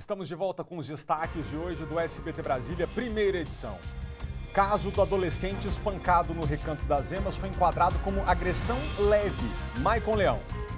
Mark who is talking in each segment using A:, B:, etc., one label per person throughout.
A: Estamos de volta com os destaques de hoje do SBT Brasília, primeira edição. Caso do adolescente espancado no Recanto das Emas foi enquadrado como agressão leve. Maicon Leão.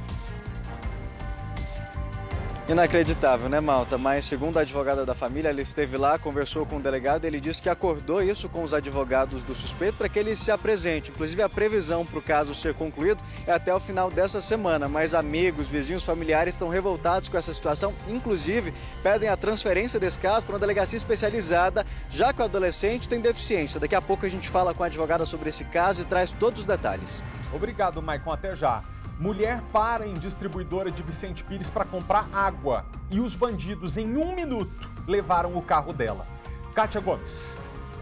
B: Inacreditável, né, Malta? Mas segundo a advogada da família, ela esteve lá, conversou com o delegado, ele disse que acordou isso com os advogados do suspeito para que ele se apresente. Inclusive a previsão para o caso ser concluído é até o final dessa semana, mas amigos, vizinhos, familiares estão revoltados com essa situação, inclusive pedem a transferência desse caso para uma delegacia especializada, já que o adolescente tem deficiência. Daqui a pouco a gente fala com a advogada sobre esse caso e traz todos os detalhes.
A: Obrigado, Maicon. Até já. Mulher para em distribuidora de Vicente Pires para comprar água e os bandidos, em 1 minuto, levaram o carro dela. Kátia Gomes.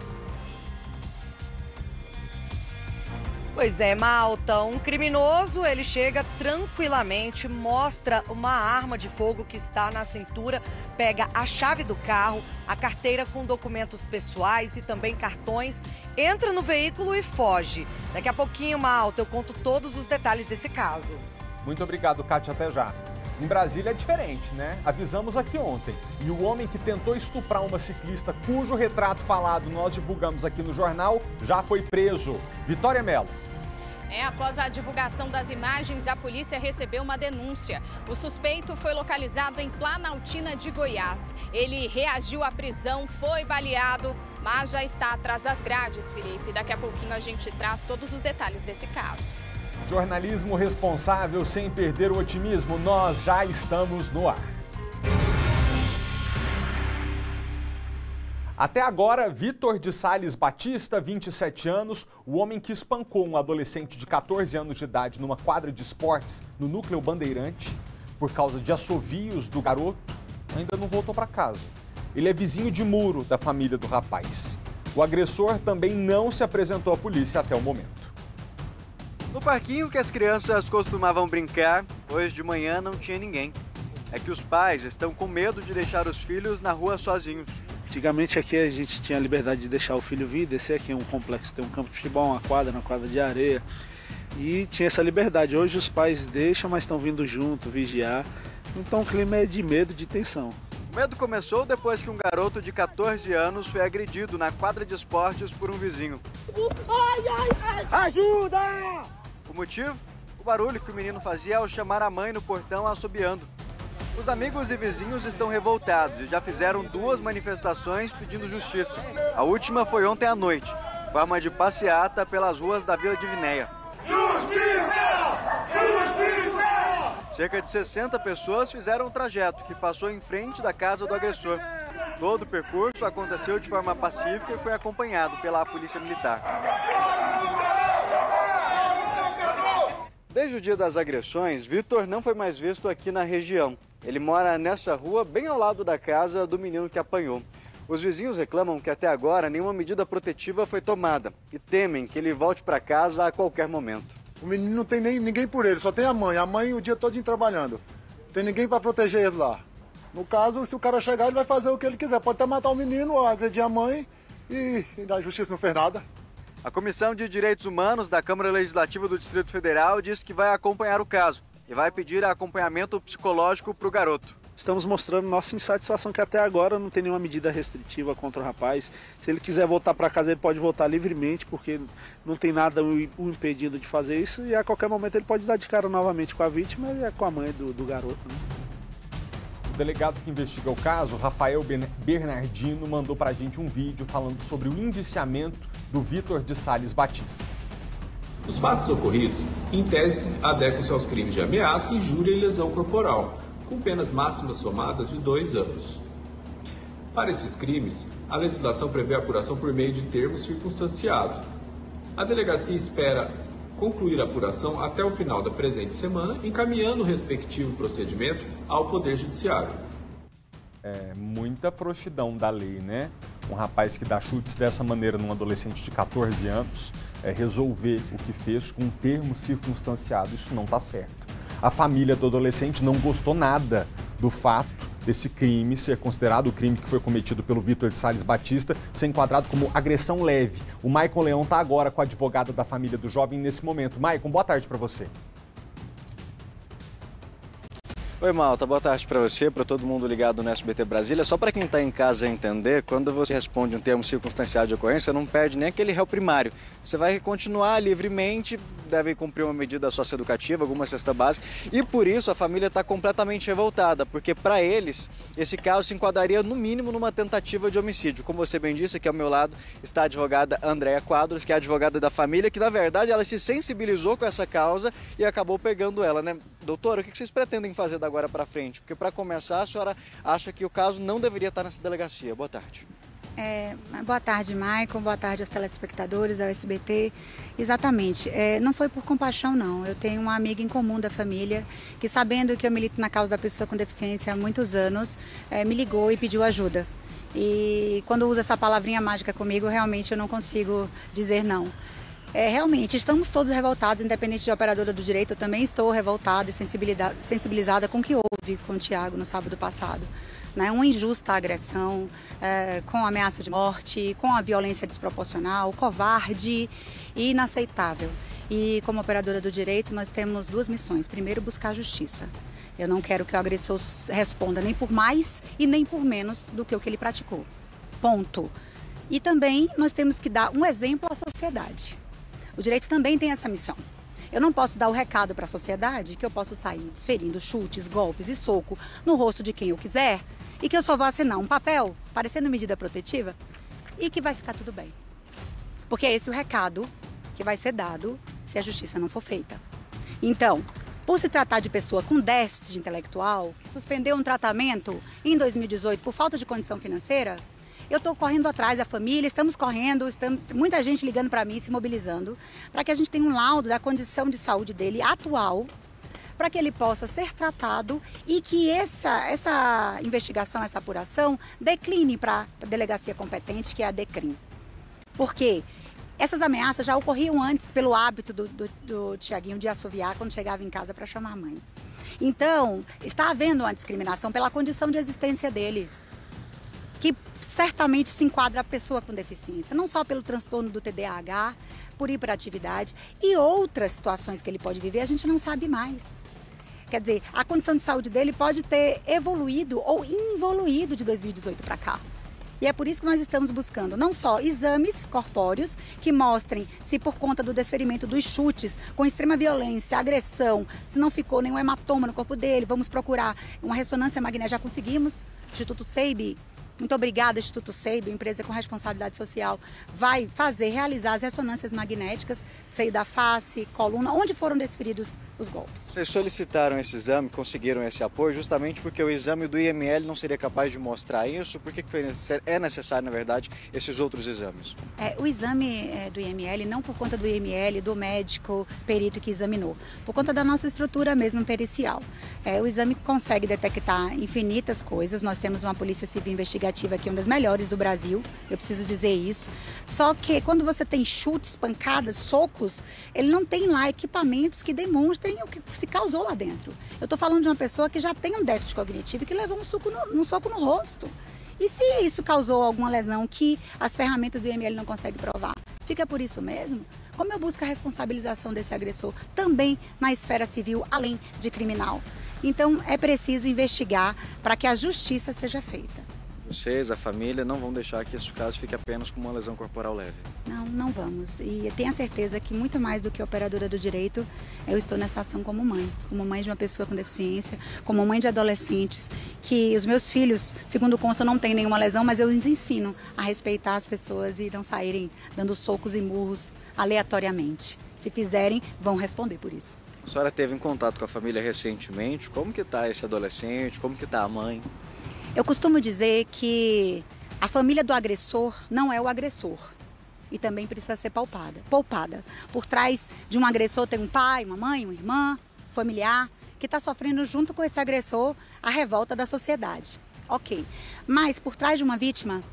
C: Pois é, Malta, um criminoso, ele chega tranquilamente, mostra uma arma de fogo que está na cintura, pega a chave do carro, a carteira com documentos pessoais e também cartões, entra no veículo e foge. Daqui a pouquinho, Malta, eu conto todos os detalhes desse caso.
A: Muito obrigado, Kátia, até já. Em Brasília é diferente, né? Avisamos aqui ontem. E o homem que tentou estuprar uma ciclista, cujo retrato falado nós divulgamos aqui no jornal, já foi preso. Vitória Mello.
D: Após a divulgação das imagens, a polícia recebeu uma denúncia. O suspeito foi localizado em Planaltina de Goiás. Ele reagiu à prisão, foi baleado, mas já está atrás das grades, Felipe. Daqui a pouquinho a gente traz todos os detalhes desse caso.
A: Jornalismo responsável sem perder o otimismo. Nós já estamos no ar. Até agora, Vitor de Sales Batista, 27 anos, o homem que espancou um adolescente de 14 anos de idade numa quadra de esportes no Núcleo Bandeirante, por causa de assovios do garoto, ainda não voltou para casa. Ele é vizinho de muro da família do rapaz. O agressor também não se apresentou à polícia até o momento.
B: No parquinho que as crianças costumavam brincar, hoje de manhã não tinha ninguém. É que os pais estão com medo de deixar os filhos na rua sozinhos.
E: Antigamente aqui a gente tinha a liberdade de deixar o filho vir, descer aqui em um complexo, tem um campo de futebol, uma quadra de areia. E tinha essa liberdade. Hoje os pais deixam, mas estão vindo junto, vigiar. Então o clima é de medo, de tensão.
B: O medo começou depois que um garoto de 14 anos foi agredido na quadra de esportes por um vizinho.
E: Ajuda!
B: O motivo? O barulho que o menino fazia ao chamar a mãe no portão assobiando. Os amigos e vizinhos estão revoltados e já fizeram 2 manifestações pedindo justiça. A última foi ontem à noite, forma de passeata pelas ruas da Vila Divinéia. Justiça! Justiça! Cerca de 60 pessoas fizeram o trajeto que passou em frente da casa do agressor. Todo o percurso aconteceu de forma pacífica e foi acompanhado pela Polícia Militar. Desde o dia das agressões, Vitor não foi mais visto aqui na região. Ele mora nessa rua, bem ao lado da casa do menino que apanhou. Os vizinhos reclamam que até agora nenhuma medida protetiva foi tomada e temem que ele volte para casa a qualquer momento.
F: O menino não tem ninguém por ele, só tem a mãe. A mãe o dia todo trabalhando. Não tem ninguém para proteger ele lá. No caso, se o cara chegar, ele vai fazer o que ele quiser. Pode até matar o menino, ou agredir a mãe e a justiça não fez nada.
B: A Comissão de Direitos Humanos da Câmara Legislativa do Distrito Federal disse que vai acompanhar o caso e vai pedir acompanhamento psicológico para o garoto.
E: Estamos mostrando nossa insatisfação que até agora não tem nenhuma medida restritiva contra o rapaz. Se ele quiser voltar para casa, ele pode voltar livremente, porque não tem nada o impedindo de fazer isso. E a qualquer momento ele pode dar de cara novamente com a vítima e com a mãe do garoto. Né?
A: O delegado que investiga o caso, Rafael Bernardino, mandou para a gente um vídeo falando sobre o indiciamento do Vitor de Sales Batista.
G: Os fatos ocorridos, em tese, adequam-se aos crimes de ameaça, injúria e lesão corporal, com penas máximas somadas de 2 anos. Para esses crimes, a legislação prevê a apuração por meio de termo circunstanciado. A delegacia espera concluir a apuração até o final da presente semana, encaminhando o respectivo procedimento ao Poder Judiciário.
A: É muita frouxidão da lei, né? Um rapaz que dá chutes dessa maneira num adolescente de 14 anos, resolver o que fez com um termo circunstanciado, isso não está certo. A família do adolescente não gostou nada do fato desse crime ser considerado o crime que foi cometido pelo Vitor de Sales Batista, ser enquadrado como agressão leve. O Maicon Leão está agora com a advogada da família do jovem nesse momento. Maicon, boa tarde para você.
B: Oi, Malta, boa tarde para você, para todo mundo ligado no SBT Brasília. Só para quem está em casa entender, quando você responde um termo circunstanciado de ocorrência, não perde nem aquele réu primário. Você vai continuar livremente, deve cumprir uma medida socioeducativa, alguma cesta básica, e por isso a família está completamente revoltada, porque para eles esse caso se enquadraria no mínimo numa tentativa de homicídio. Como você bem disse, aqui ao meu lado está a advogada Andréa Quadros, que é a advogada da família, que na verdade ela se sensibilizou com essa causa e acabou pegando ela, né? Doutora, o que vocês pretendem fazer da agora para frente? Porque para começar, a senhora acha que o caso não deveria estar nessa delegacia. Boa tarde.
H: Boa tarde, Maicon. Boa tarde aos telespectadores, ao SBT. Exatamente. Não foi por compaixão, não. Eu tenho uma amiga em comum da família que, sabendo que eu milito na causa da pessoa com deficiência há muitos anos, me ligou e pediu ajuda. E quando usa essa palavrinha mágica comigo, realmente eu não consigo dizer não. Realmente, estamos todos revoltados, independente de operadora do direito. Eu também estou revoltada e sensibilizada com o que houve com o Thiago no sábado passado. Uma injusta agressão, com ameaça de morte, com a violência desproporcional, covarde e inaceitável. E como operadora do direito, nós temos duas missões. Primeiro, buscar justiça. Eu não quero que o agressor responda nem por mais e nem por menos do que o que ele praticou. Ponto. E também nós temos que dar um exemplo à sociedade. O direito também tem essa missão. Eu não posso dar o recado para a sociedade que eu posso sair desferindo chutes, golpes e soco no rosto de quem eu quiser e que eu só vou assinar um papel, parecendo medida protetiva, e que vai ficar tudo bem. Porque é esse o recado que vai ser dado se a justiça não for feita. Então, por se tratar de pessoa com déficit intelectual, que suspendeu um tratamento em 2018 por falta de condição financeira, eu estou correndo atrás da família, estamos correndo, muita gente ligando para mim, se mobilizando, para que a gente tenha um laudo da condição de saúde dele atual, para que ele possa ser tratado e que essa investigação, essa apuração, decline para a delegacia competente, que é a DECRIM. Porque essas ameaças já ocorriam antes pelo hábito do Thiaguinho de assoviar quando chegava em casa para chamar a mãe. Então, está havendo uma discriminação pela condição de existência dele, que certamente se enquadra a pessoa com deficiência, não só pelo transtorno do TDAH, por hiperatividade e outras situações que ele pode viver, a gente não sabe mais. Quer dizer, a condição de saúde dele pode ter evoluído ou involuído de 2018 para cá. E é por isso que nós estamos buscando não só exames corpóreos que mostrem se por conta do desferimento dos chutes, com extrema violência, agressão, se não ficou nenhum hematoma no corpo dele, vamos procurar uma ressonância magnética, já conseguimos, Instituto Seibe. Muito obrigada, Instituto Seibe, empresa com responsabilidade social, vai realizar as ressonâncias magnéticas, seio da face, coluna, onde foram desferidos os golpes.
B: Vocês solicitaram esse exame, conseguiram esse apoio, justamente porque o exame do IML não seria capaz de mostrar isso? Por que é necessário, na verdade, esses outros exames?
H: O exame do IML, não por conta do IML, do médico perito que examinou, por conta da nossa estrutura mesmo pericial. O exame consegue detectar infinitas coisas, nós temos uma polícia civil investigativa aqui, uma das melhores do Brasil, eu preciso dizer isso. Só que quando você tem chutes, pancadas, socos, ele não tem lá equipamentos que demonstrem o que se causou lá dentro. Eu estou falando de uma pessoa que já tem um déficit cognitivo e que levou um soco no rosto. E se isso causou alguma lesão que as ferramentas do IML não conseguem provar? Fica por isso mesmo? Como eu busco a responsabilização desse agressor também na esfera civil, além de criminal? Então é preciso investigar para que a justiça seja feita.
B: Vocês, a família, não vão deixar que esse caso fique apenas com uma lesão corporal leve?
H: Não vamos. E tenha certeza que muito mais do que operadora do direito, eu estou nessa ação como mãe de uma pessoa com deficiência, como mãe de adolescentes, que os meus filhos, segundo consta, não têm nenhuma lesão, mas eu os ensino a respeitar as pessoas e não saírem dando socos e murros aleatoriamente. Se fizerem, vão responder por isso.
B: A senhora teve em contato com a família recentemente? Como que está esse adolescente? Como que está a mãe?
H: Eu costumo dizer que a família do agressor não é o agressor e também precisa ser poupada. Por trás de um agressor tem um pai, uma mãe, uma irmã, familiar, que está sofrendo junto com esse agressor a revolta da sociedade. Ok, mas por trás de uma vítima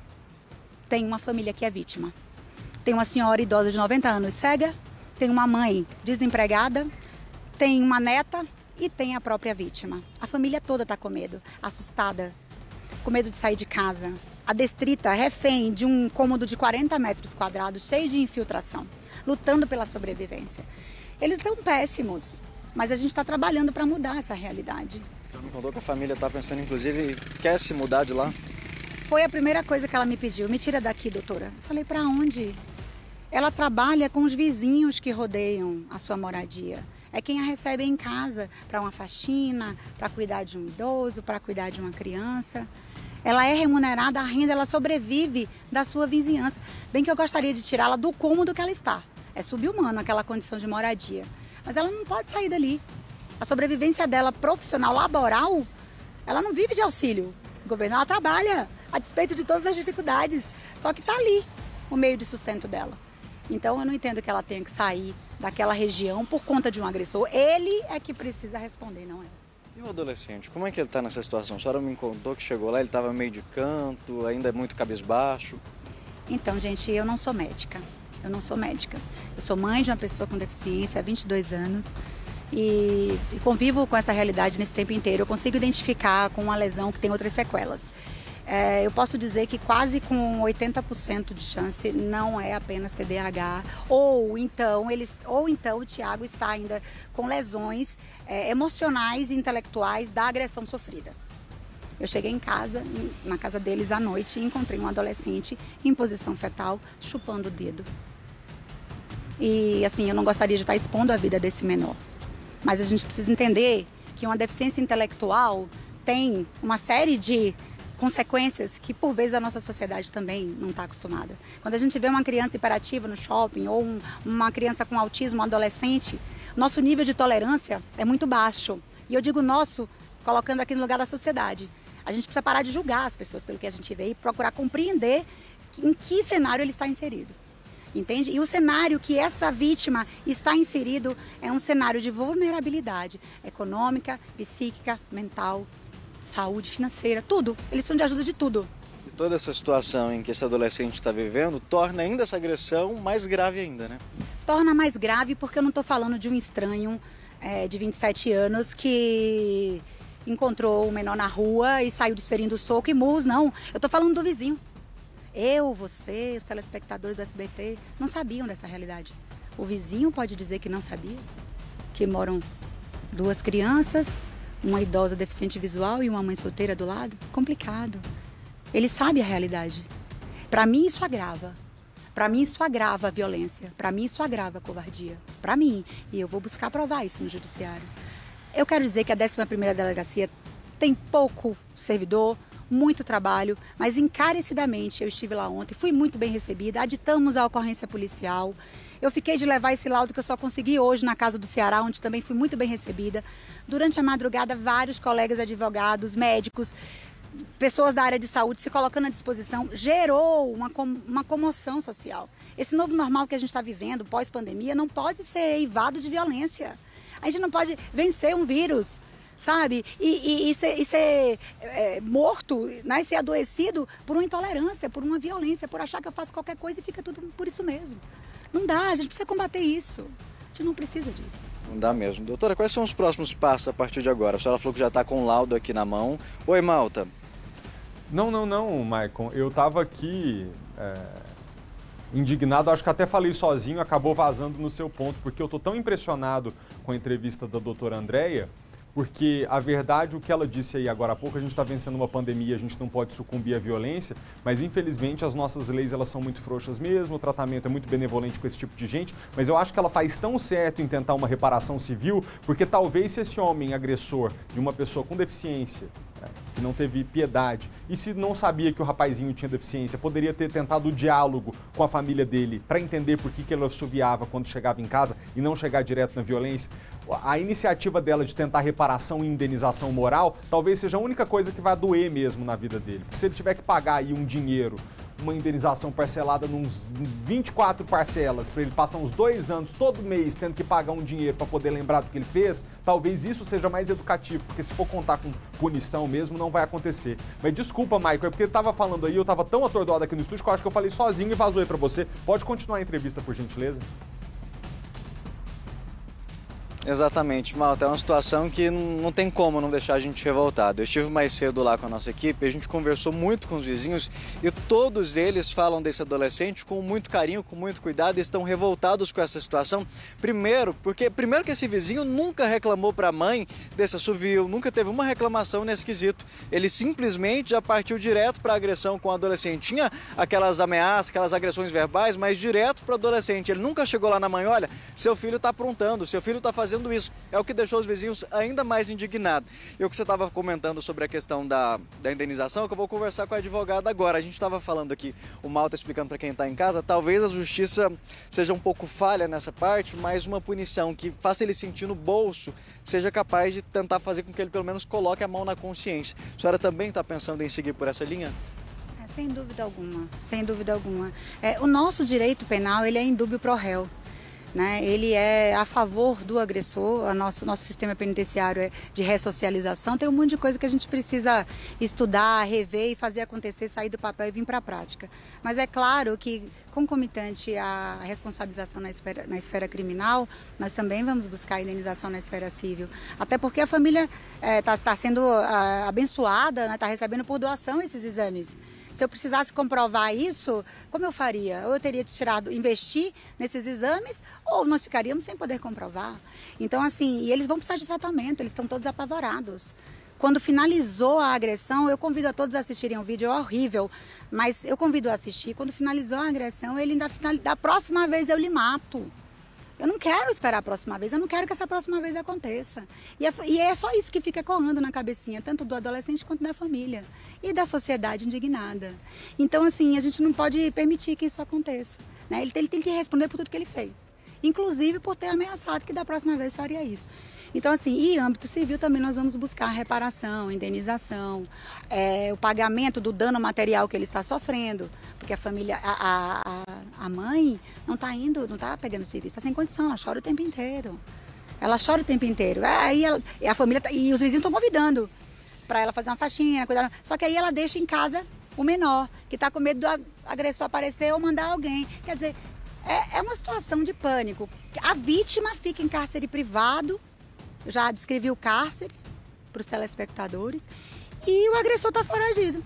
H: tem uma família que é vítima. Tem uma senhora idosa de 90 anos cega, tem uma mãe desempregada, tem uma neta e tem a própria vítima. A família toda está com medo, assustada, com medo de sair de casa, adestrita, refém de um cômodo de 40 metros quadrados, cheio de infiltração, lutando pela sobrevivência. Eles estão péssimos. Mas a gente está trabalhando para mudar essa realidade.
B: Ela me contou que a família está pensando, inclusive, quer se mudar de lá?
H: Foi a primeira coisa que ela me pediu. Me tira daqui, doutora. Eu falei, para onde? Ela trabalha com os vizinhos que rodeiam a sua moradia. É quem a recebe em casa para uma faxina, para cuidar de um idoso, para cuidar de uma criança. Ela é remunerada, a renda, ela sobrevive da sua vizinhança. Bem que eu gostaria de tirá-la do cômodo que ela está. É subhumano aquela condição de moradia. Mas ela não pode sair dali. A sobrevivência dela profissional, laboral, ela não vive de auxílio. O governo, ela trabalha a despeito de todas as dificuldades. Só que está ali o meio de sustento dela. Então eu não entendo que ela tenha que sair daquela região por conta de um agressor. Ele é que precisa responder, não é?
B: E o adolescente, como é que ele está nessa situação? A senhora me contou que chegou lá, ele estava meio de canto, ainda é muito cabisbaixo.
H: Então, gente, eu não sou médica. Eu sou mãe de uma pessoa com deficiência há 22 anos e convivo com essa realidade nesse tempo inteiro. Eu consigo identificar com uma lesão que tem outras sequelas. Eu posso dizer que quase com 80% de chance não é apenas TDAH, ou então o Thiago está ainda com lesões emocionais e intelectuais da agressão sofrida. Eu cheguei em casa, na casa deles à noite, e encontrei um adolescente em posição fetal, chupando o dedo. E assim, eu não gostaria de estar expondo a vida desse menor. Mas a gente precisa entender que uma deficiência intelectual tem uma série de consequências que, por vezes, a nossa sociedade também não está acostumada. Quando a gente vê uma criança hiperativa no shopping ou uma criança com autismo, um adolescente, nosso nível de tolerância é muito baixo. E eu digo nosso, colocando aqui no lugar da sociedade. A gente precisa parar de julgar as pessoas pelo que a gente vê e procurar compreender em que cenário ele está inserido. Entende? E o cenário que essa vítima está inserido é um cenário de vulnerabilidade econômica, psíquica, mental, saúde, financeira, tudo. Eles precisam de ajuda de tudo.
B: E toda essa situação em que esse adolescente está vivendo torna ainda essa agressão mais grave ainda, né?
H: Torna mais grave porque eu não estou falando de um estranho de 27 anos que encontrou o menor na rua e saiu desferindo soco e murros, não. Eu estou falando do vizinho. Eu, você, os telespectadores do SBT não sabiam dessa realidade. O vizinho pode dizer que não sabia, que moram duas crianças, uma idosa deficiente visual e uma mãe solteira do lado? Complicado. Ele sabe a realidade. Para mim isso agrava. Para mim isso agrava a violência. Para mim isso agrava a covardia. Para mim. E eu vou buscar provar isso no judiciário. Eu quero dizer que a 11ª Delegacia tem pouco servidor, muito trabalho, mas encarecidamente eu estive lá ontem, fui muito bem recebida, aditamos a ocorrência policial. Eu fiquei de levar esse laudo que eu só consegui hoje na Casa do Ceará, onde também fui muito bem recebida. Durante a madrugada, vários colegas advogados, médicos, pessoas da área de saúde se colocando à disposição, gerou uma comoção social. Esse novo normal que a gente está vivendo, pós-pandemia, não pode ser eivado de violência. A gente não pode vencer um vírus, sabe? E ser morto, né? Ser adoecido por uma intolerância, por uma violência, por achar que eu faço qualquer coisa e fica tudo por isso mesmo. Não dá, a gente precisa combater isso. A gente não precisa disso.
B: Não dá mesmo. Doutora, quais são os próximos passos a partir de agora? A senhora falou que já está com o laudo aqui na mão. Oi, Malta.
A: Não, Maicon. Eu estava aqui indignado, acho que até falei sozinho, acabou vazando no seu ponto, porque eu estou tão impressionado com a entrevista da doutora Andréia, porque a verdade, o que ela disse aí agora há pouco, a gente está vencendo uma pandemia, a gente não pode sucumbir à violência, mas infelizmente as nossas leis elas são muito frouxas mesmo, o tratamento é muito benevolente com esse tipo de gente, mas eu acho que ela faz tão certo em tentar uma reparação civil, porque talvez se esse homem agressor de uma pessoa com deficiência, que não teve piedade, e se não sabia que o rapazinho tinha deficiência, poderia ter tentado o diálogo com a família dele para entender por que ele assoviava quando chegava em casa e não chegar direto na violência. A iniciativa dela de tentar reparação e indenização moral talvez seja a única coisa que vai doer mesmo na vida dele. Porque se ele tiver que pagar aí um dinheiro, uma indenização parcelada nos 24 parcelas, para ele passar uns 2 anos todo mês tendo que pagar um dinheiro para poder lembrar do que ele fez, talvez isso seja mais educativo, porque se for contar com punição mesmo, não vai acontecer. Mas desculpa, Maicon, é porque ele estava falando aí, eu estava tão atordoado aqui no estúdio que eu acho que eu falei sozinho e vazou aí para você. Pode continuar a entrevista, por gentileza?
B: Exatamente, Malta, é uma situação que não tem como não deixar a gente revoltado. Eu estive mais cedo lá com a nossa equipe, a gente conversou muito com os vizinhos e todos eles falam desse adolescente com muito carinho, com muito cuidado e estão revoltados com essa situação. Primeiro que esse vizinho nunca reclamou para a mãe desse assovio, nunca teve uma reclamação nesse quesito. Ele simplesmente já partiu direto para a agressão com o adolescente. Tinha aquelas ameaças, aquelas agressões verbais, mas direto para o adolescente. Ele nunca chegou lá na mãe, olha, seu filho está aprontando, seu filho está fazendo isso. É o que deixou os vizinhos ainda mais indignados. E o que você estava comentando sobre a questão da indenização, que eu vou conversar com a advogada agora. A gente estava falando aqui, o Malta explicando para quem está em casa, talvez a justiça seja um pouco falha nessa parte, mas uma punição que faça ele sentir no bolso seja capaz de tentar fazer com que ele pelo menos coloque a mão na consciência. A senhora também está pensando em seguir por essa linha?
H: Sem dúvida alguma, sem dúvida alguma. O nosso direito penal, ele é indúbio pro réu. Né? Ele é a favor do agressor, nosso sistema penitenciário é de ressocialização, tem um monte de coisa que a gente precisa estudar, rever e fazer acontecer, sair do papel e vir para a prática. Mas é claro que, concomitante à responsabilização na esfera criminal, nós também vamos buscar a indenização na esfera civil. Até porque a família está sendo abençoada, está recebendo por doação esses exames. Se eu precisasse comprovar isso, como eu faria? Ou eu teria investir nesses exames, ou nós ficaríamos sem poder comprovar. Então, assim, e eles vão precisar de tratamento, eles estão todos apavorados. Quando finalizou a agressão, eu convido a todos a assistirem o vídeo, é horrível, mas eu convido a assistir. Quando finalizou a agressão, ele ainda da próxima vez eu lhe mato. Eu não quero esperar a próxima vez, eu não quero que essa próxima vez aconteça. E é só isso que fica ecoando na cabecinha, tanto do adolescente quanto da família e da sociedade indignada. Então, assim, a gente não pode permitir que isso aconteça. Né? Ele tem que responder por tudo que ele fez, inclusive por ter ameaçado que da próxima vez faria isso. Então, assim, em âmbito civil também nós vamos buscar reparação, indenização, o pagamento do dano material que ele está sofrendo, porque a família, a mãe não está pegando serviço, está sem condição, ela chora o tempo inteiro. Ela chora o tempo inteiro. Aí a família e os vizinhos estão convidando para ela fazer uma faxina, cuidar. Só que aí ela deixa em casa o menor, que está com medo do agressor aparecer ou mandar alguém. Quer dizer, é uma situação de pânico. A vítima fica em cárcere privado. Eu já descrevi o cárcere para os telespectadores e o agressor está foragido.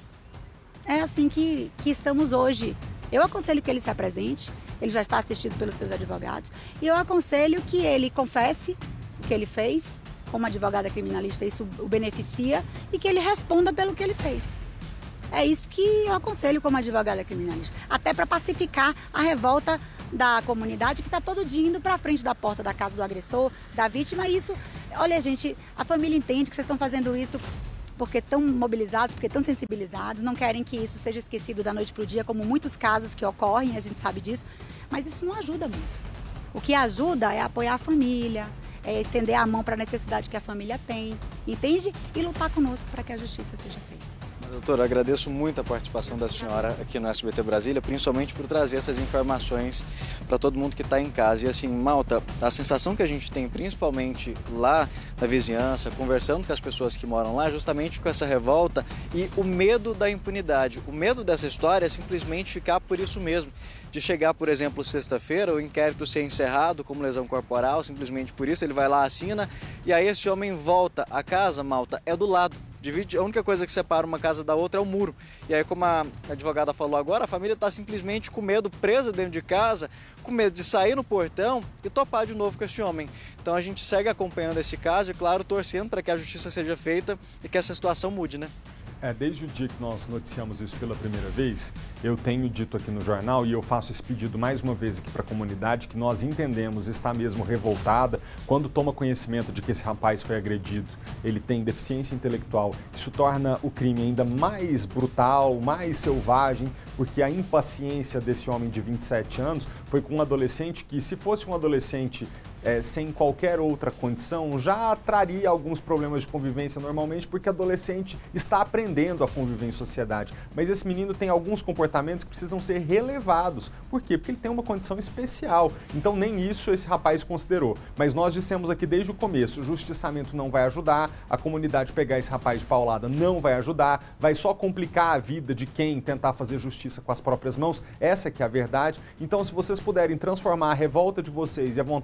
H: É assim que estamos hoje. Eu aconselho que ele se apresente, ele já está assistido pelos seus advogados, e eu aconselho que ele confesse o que ele fez, como advogada criminalista isso o beneficia, e que ele responda pelo que ele fez. É isso que eu aconselho como advogada criminalista, até para pacificar a revolta da comunidade que está todo dia indo para frente da porta da casa do agressor, da vítima. E isso, olha gente, a família entende que vocês estão fazendo isso porque estão mobilizados, porque estão sensibilizados, não querem que isso seja esquecido da noite para o dia, como muitos casos que ocorrem, a gente sabe disso, mas isso não ajuda muito. O que ajuda é apoiar a família, é estender a mão para a necessidade que a família tem, entende? E lutar conosco para que a justiça seja feita.
B: Doutora, agradeço muito a participação da senhora aqui no SBT Brasília, principalmente por trazer essas informações para todo mundo que está em casa. E assim, Malta, a sensação que a gente tem, principalmente lá na vizinhança, conversando com as pessoas que moram lá, justamente com essa revolta e o medo da impunidade. O medo dessa história é simplesmente ficar por isso mesmo. De chegar, por exemplo, sexta-feira, o inquérito ser encerrado como lesão corporal, simplesmente por isso, ele vai lá, assina, e aí esse homem volta. A casa, Malta, é do lado. A única coisa que separa uma casa da outra é o muro. E aí, como a advogada falou agora, a família está simplesmente com medo, presa dentro de casa, com medo de sair no portão e topar de novo com esse homem. Então a gente segue acompanhando esse caso e, claro, torcendo para que a justiça seja feita e que essa situação mude, né?
A: Desde o dia que nós noticiamos isso pela primeira vez, eu tenho dito aqui no jornal e eu faço esse pedido mais uma vez aqui para a comunidade, que nós entendemos, está mesmo revoltada, quando toma conhecimento de que esse rapaz foi agredido, ele tem deficiência intelectual. Isso torna o crime ainda mais brutal, mais selvagem, porque a impaciência desse homem de 27 anos foi com um adolescente que, se fosse um adolescente sem qualquer outra condição, já traria alguns problemas de convivência normalmente, porque adolescente está aprendendo a conviver em sociedade. Mas esse menino tem alguns comportamentos que precisam ser relevados. Por quê? Porque ele tem uma condição especial. Então nem isso esse rapaz considerou. Mas nós dissemos aqui desde o começo, o justiçamento não vai ajudar, a comunidade pegar esse rapaz de paulada não vai ajudar, vai só complicar a vida de quem tentar fazer justiça com as próprias mãos. Essa que é a verdade. Então, se vocês puderem transformar a revolta de vocês e a vontade de dar um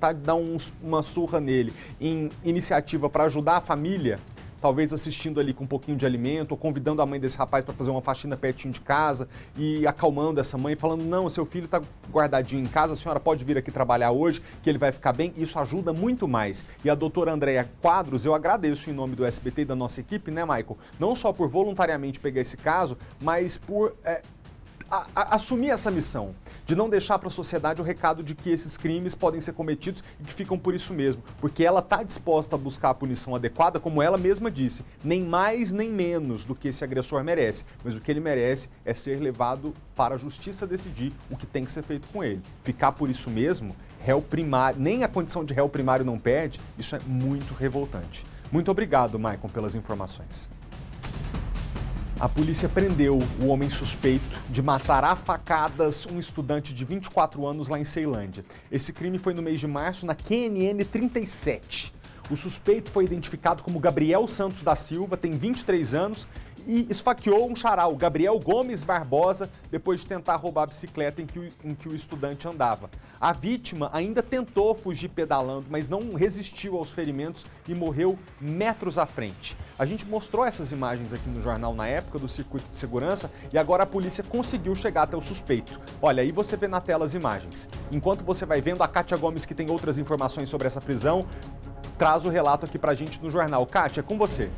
A: uma surra nele em iniciativa para ajudar a família, talvez assistindo ali com um pouquinho de alimento, ou convidando a mãe desse rapaz para fazer uma faxina pertinho de casa e acalmando essa mãe, falando, não, seu filho está guardadinho em casa, a senhora pode vir aqui trabalhar hoje, que ele vai ficar bem. Isso ajuda muito mais. E a doutora Andréia Quadros, eu agradeço em nome do SBT e da nossa equipe, né, Michael? Não só por voluntariamente pegar esse caso, mas por assumir essa missão, de não deixar para a sociedade o recado de que esses crimes podem ser cometidos e que ficam por isso mesmo, porque ela está disposta a buscar a punição adequada, como ela mesma disse, nem mais nem menos do que esse agressor merece, mas o que ele merece é ser levado para a justiça decidir o que tem que ser feito com ele. Ficar por isso mesmo, réu primário, nem a condição de réu primário não perde, isso é muito revoltante. Muito obrigado, Maicon, pelas informações. A polícia prendeu o homem suspeito de matar a facadas um estudante de 24 anos lá em Ceilândia. Esse crime foi no mês de março, na QNN 37. O suspeito foi identificado como Gabriel Santos da Silva, tem 23 anos, e esfaqueou um charal, Gabriel Gomes Barbosa, depois de tentar roubar a bicicleta em que o estudante andava. A vítima ainda tentou fugir pedalando, mas não resistiu aos ferimentos e morreu metros à frente. A gente mostrou essas imagens aqui no jornal na época do circuito de segurança e agora a polícia conseguiu chegar até o suspeito. Olha, aí você vê na tela as imagens. Enquanto você vai vendo, a Kátia Gomes, que tem outras informações sobre essa prisão, traz o relato aqui pra gente no jornal. Kátia, com você.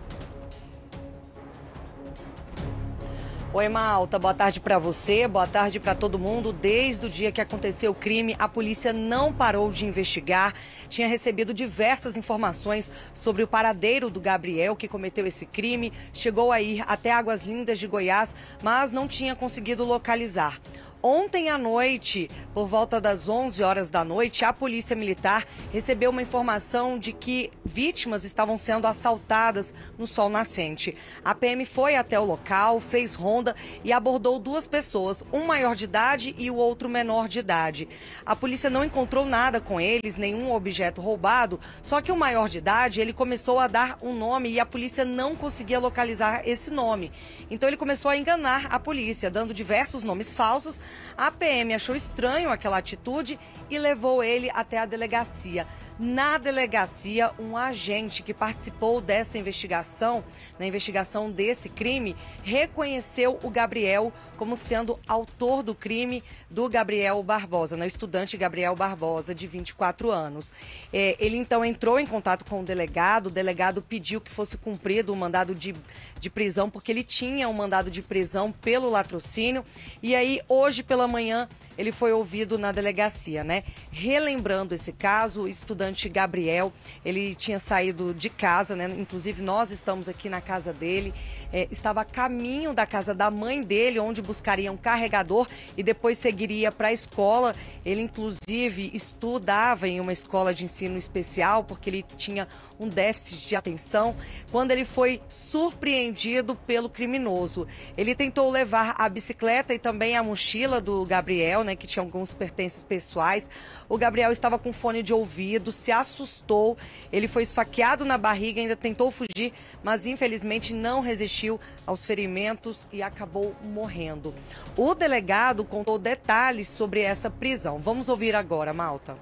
C: Oi, Malta, boa tarde para você, boa tarde para todo mundo. Desde o dia que aconteceu o crime, a polícia não parou de investigar. Tinha recebido diversas informações sobre o paradeiro do Gabriel, que cometeu esse crime. Chegou a ir até Águas Lindas de Goiás, mas não tinha conseguido localizar. Ontem à noite, por volta das 11 horas da noite, a Polícia Militar recebeu uma informação de que vítimas estavam sendo assaltadas no sol nascente. A PM foi até o local, fez ronda e abordou duas pessoas, um maior de idade e o outro menor de idade. A polícia não encontrou nada com eles, nenhum objeto roubado, só que o maior de idade, ele começou a dar um nome e a polícia não conseguia localizar esse nome. Então ele começou a enganar a polícia, dando diversos nomes falsos. A PM achou estranho aquela atitude e levou ele até a delegacia. Na delegacia, um agente que participou dessa investigação, na investigação desse crime, reconheceu o Gabriel como sendo autor do crime do Gabriel Barbosa, né? O estudante Gabriel Barbosa, de 24 anos. Ele então entrou em contato com o delegado pediu que fosse cumprido o mandado de prisão, porque ele tinha um mandado de prisão pelo latrocínio. E aí, hoje pela manhã, ele foi ouvido na delegacia, né? Relembrando esse caso, o estudante Gabriel, ele tinha saído de casa, né? Inclusive nós estamos aqui na casa dele, estava a caminho da casa da mãe dele, onde buscaria um carregador e depois seguiria para a escola. Ele inclusive estudava em uma escola de ensino especial porque ele tinha um déficit de atenção, quando ele foi surpreendido pelo criminoso. Ele tentou levar a bicicleta e também a mochila do Gabriel, né, que tinha alguns pertences pessoais. O Gabriel estava com fone de ouvido, se assustou, ele foi esfaqueado na barriga, ainda tentou fugir, mas infelizmente não resistiu aos ferimentos e acabou morrendo. O delegado contou detalhes sobre essa prisão. Vamos ouvir agora, Malta.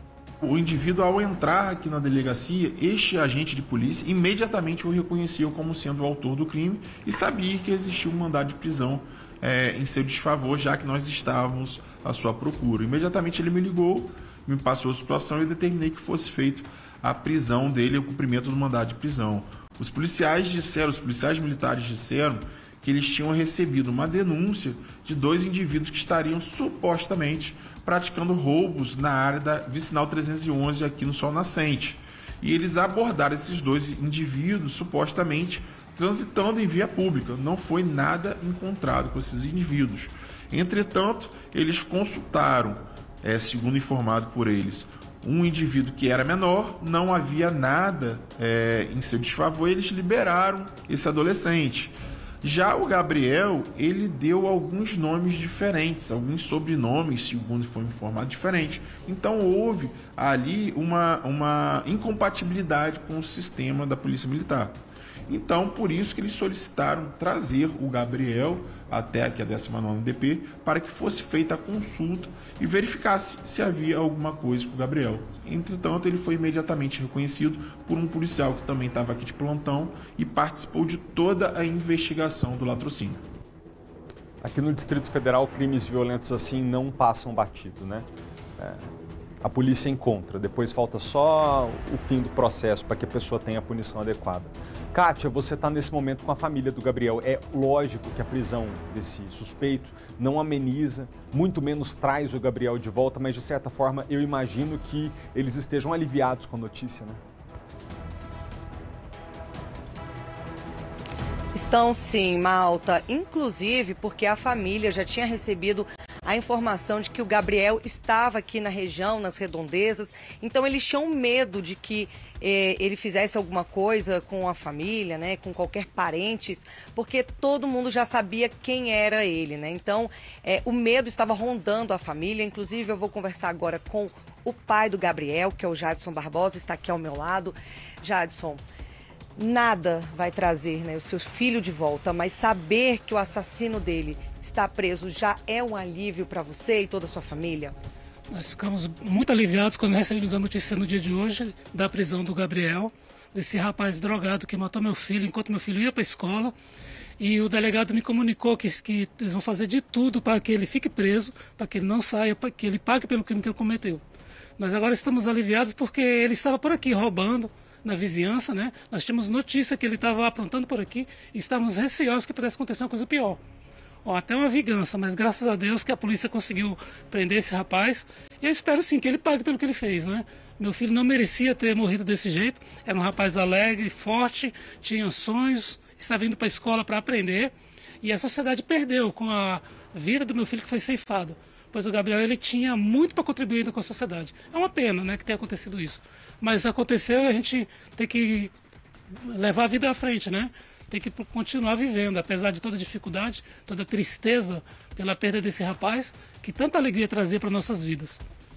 I: O indivíduo, ao entrar aqui na delegacia, este agente de polícia imediatamente o reconheceu como sendo o autor do crime e sabia que existia um mandado de prisão em seu desfavor, já que nós estávamos à sua procura. Imediatamente ele me ligou, me passou a situação e eu determinei que fosse feita a prisão dele, o cumprimento do mandado de prisão. Os policiais militares disseram que eles tinham recebido uma denúncia de dois indivíduos que estariam supostamente praticando roubos na área da vicinal 311 aqui no Sol Nascente. E eles abordaram esses dois indivíduos supostamente transitando em via pública. Não foi nada encontrado com esses indivíduos. Entretanto, eles consultaram, segundo informado por eles, um indivíduo que era menor, não havia nada em seu desfavor, eles liberaram esse adolescente. Já o Gabriel, ele deu alguns nomes diferentes, alguns sobrenomes, segundo foi informado, diferentes. Então houve ali uma incompatibilidade com o sistema da Polícia Militar. Então, por isso que eles solicitaram trazer o Gabriel até aqui a 19ª DP para que fosse feita a consulta e verificasse se havia alguma coisa com o Gabriel. Entretanto, ele foi imediatamente reconhecido por um policial que também estava aqui de plantão e participou de toda a investigação do latrocínio.
A: Aqui no Distrito Federal, crimes violentos assim não passam batido, né? A polícia encontra, depois falta só o fim do processo para que a pessoa tenha a punição adequada. Kátia, você está nesse momento com a família do Gabriel. É lógico que a prisão desse suspeito não ameniza, muito menos traz o Gabriel de volta, mas de certa forma eu imagino que eles estejam aliviados com a notícia, né?
C: Estão sim, Malta, inclusive porque a família já tinha recebido a informação de que o Gabriel estava aqui na região, nas redondezas, então eles tinham medo de que ele fizesse alguma coisa com a família, né, com qualquer parente, porque todo mundo já sabia quem era ele, né? Então o medo estava rondando a família. Inclusive eu vou conversar agora com o pai do Gabriel, que é o Jadson Barbosa, está aqui ao meu lado. Jadson, nada vai trazer, né, o seu filho de volta, mas saber que o assassino dele está preso já é um alívio para você e toda a sua família?
J: Nós ficamos muito aliviados quando recebemos a notícia no dia de hoje da prisão do Gabriel, desse rapaz drogado que matou meu filho enquanto meu filho ia para a escola. E o delegado me comunicou que eles vão fazer de tudo para que ele fique preso, para que ele não saia, para que ele pague pelo crime que ele cometeu. Nós agora estamos aliviados porque ele estava por aqui roubando na vizinhança, né? Nós tínhamos notícia que ele estava aprontando por aqui e estávamos receosos que pudesse acontecer uma coisa pior. Até uma vingança, mas graças a Deus que a polícia conseguiu prender esse rapaz. E eu espero sim que ele pague pelo que ele fez, né? Meu filho não merecia ter morrido desse jeito. Era um rapaz alegre, forte, tinha sonhos, estava indo para a escola para aprender. E a sociedade perdeu com a vida do meu filho que foi ceifada. Pois o Gabriel ele tinha muito para contribuir ainda com a sociedade. É uma pena, né, que tenha acontecido isso. Mas aconteceu e a gente tem que levar a vida à frente, né? Tem que continuar vivendo, apesar de toda dificuldade, toda tristeza pela perda desse rapaz, que tanta alegria trazia para nossas vidas.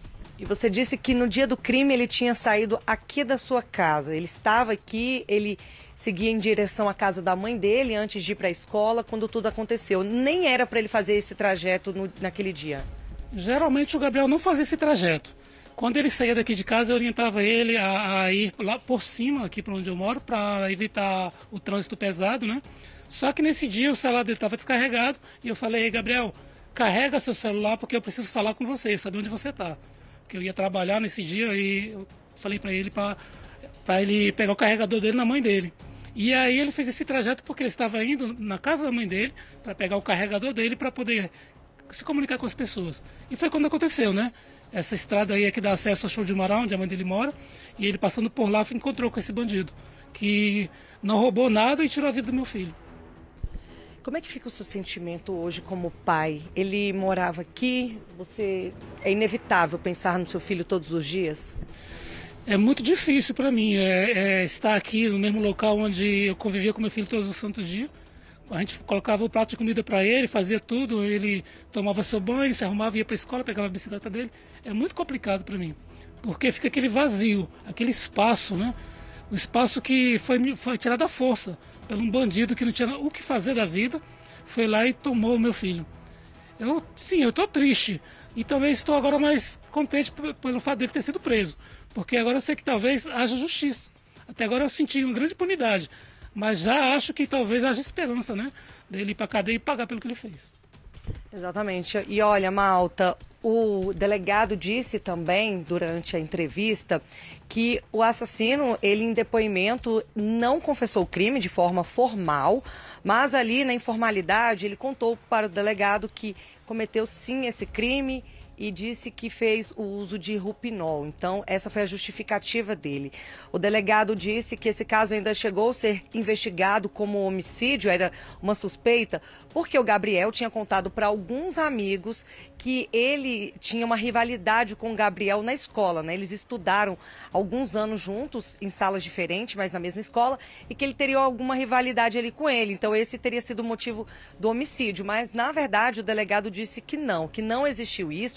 C: E você disse que no dia do crime ele tinha saído aqui da sua casa. Ele estava aqui, ele seguia em direção à casa da mãe dele antes de ir para a escola, quando tudo aconteceu. Nem era para ele fazer esse trajeto naquele dia. Geralmente
J: o Gabriel não fazia esse trajeto. Quando ele saía daqui de casa, eu orientava ele a ir lá por cima, aqui para onde eu moro, para evitar o trânsito pesado, né? Só que nesse dia o celular dele estava descarregado e eu falei: Gabriel, carrega seu celular porque eu preciso falar com você, saber onde você está. Porque eu ia trabalhar nesse dia e eu falei para ele para ele pegar o carregador dele na mãe dele. E aí ele fez esse trajeto porque ele estava indo na casa da mãe dele para pegar o carregador dele para poder se comunicar com as pessoas. E foi quando aconteceu, né? Essa estrada aí é que dá acesso ao Show de Mará, onde a mãe dele mora, e ele passando por lá encontrou com esse bandido, que não roubou nada e tirou a vida do meu filho.
C: Como é que fica o seu sentimento hoje como pai? Ele morava aqui, é inevitável pensar no seu filho todos os dias?
J: É muito difícil para mim estar aqui no mesmo local onde eu convivia com meu filho todos os santos dias. A gente colocava o prato de comida para ele, fazia tudo, ele tomava seu banho, se arrumava, ia para a escola, pegava a bicicleta dele. É muito complicado para mim, porque fica aquele vazio, aquele espaço, né? O espaço que foi tirado à força por um bandido que não tinha o que fazer da vida, foi lá e tomou o meu filho. Eu estou triste e também estou agora mais contente pelo fato dele ter sido preso, porque agora eu sei que talvez haja justiça. Até agora eu senti uma grande impunidade. Mas já acho que talvez haja esperança, né? Dele ir para a cadeia e pagar pelo que ele fez.
C: Exatamente. E olha, Malta, o delegado disse também, durante a entrevista, que o assassino, ele em depoimento, não confessou o crime de forma formal, mas ali na informalidade ele contou para o delegado que cometeu sim esse crime e disse que fez o uso de Roupinol. Então, essa foi a justificativa dele. O delegado disse que esse caso ainda chegou a ser investigado como homicídio, era uma suspeita, porque o Gabriel tinha contado para alguns amigos que ele tinha uma rivalidade com o Gabriel na escola, né? Eles estudaram alguns anos juntos, em salas diferentes, mas na mesma escola, e que ele teria alguma rivalidade ali com ele. Então, esse teria sido o motivo do homicídio. Mas, na verdade, o delegado disse que não existiu isso.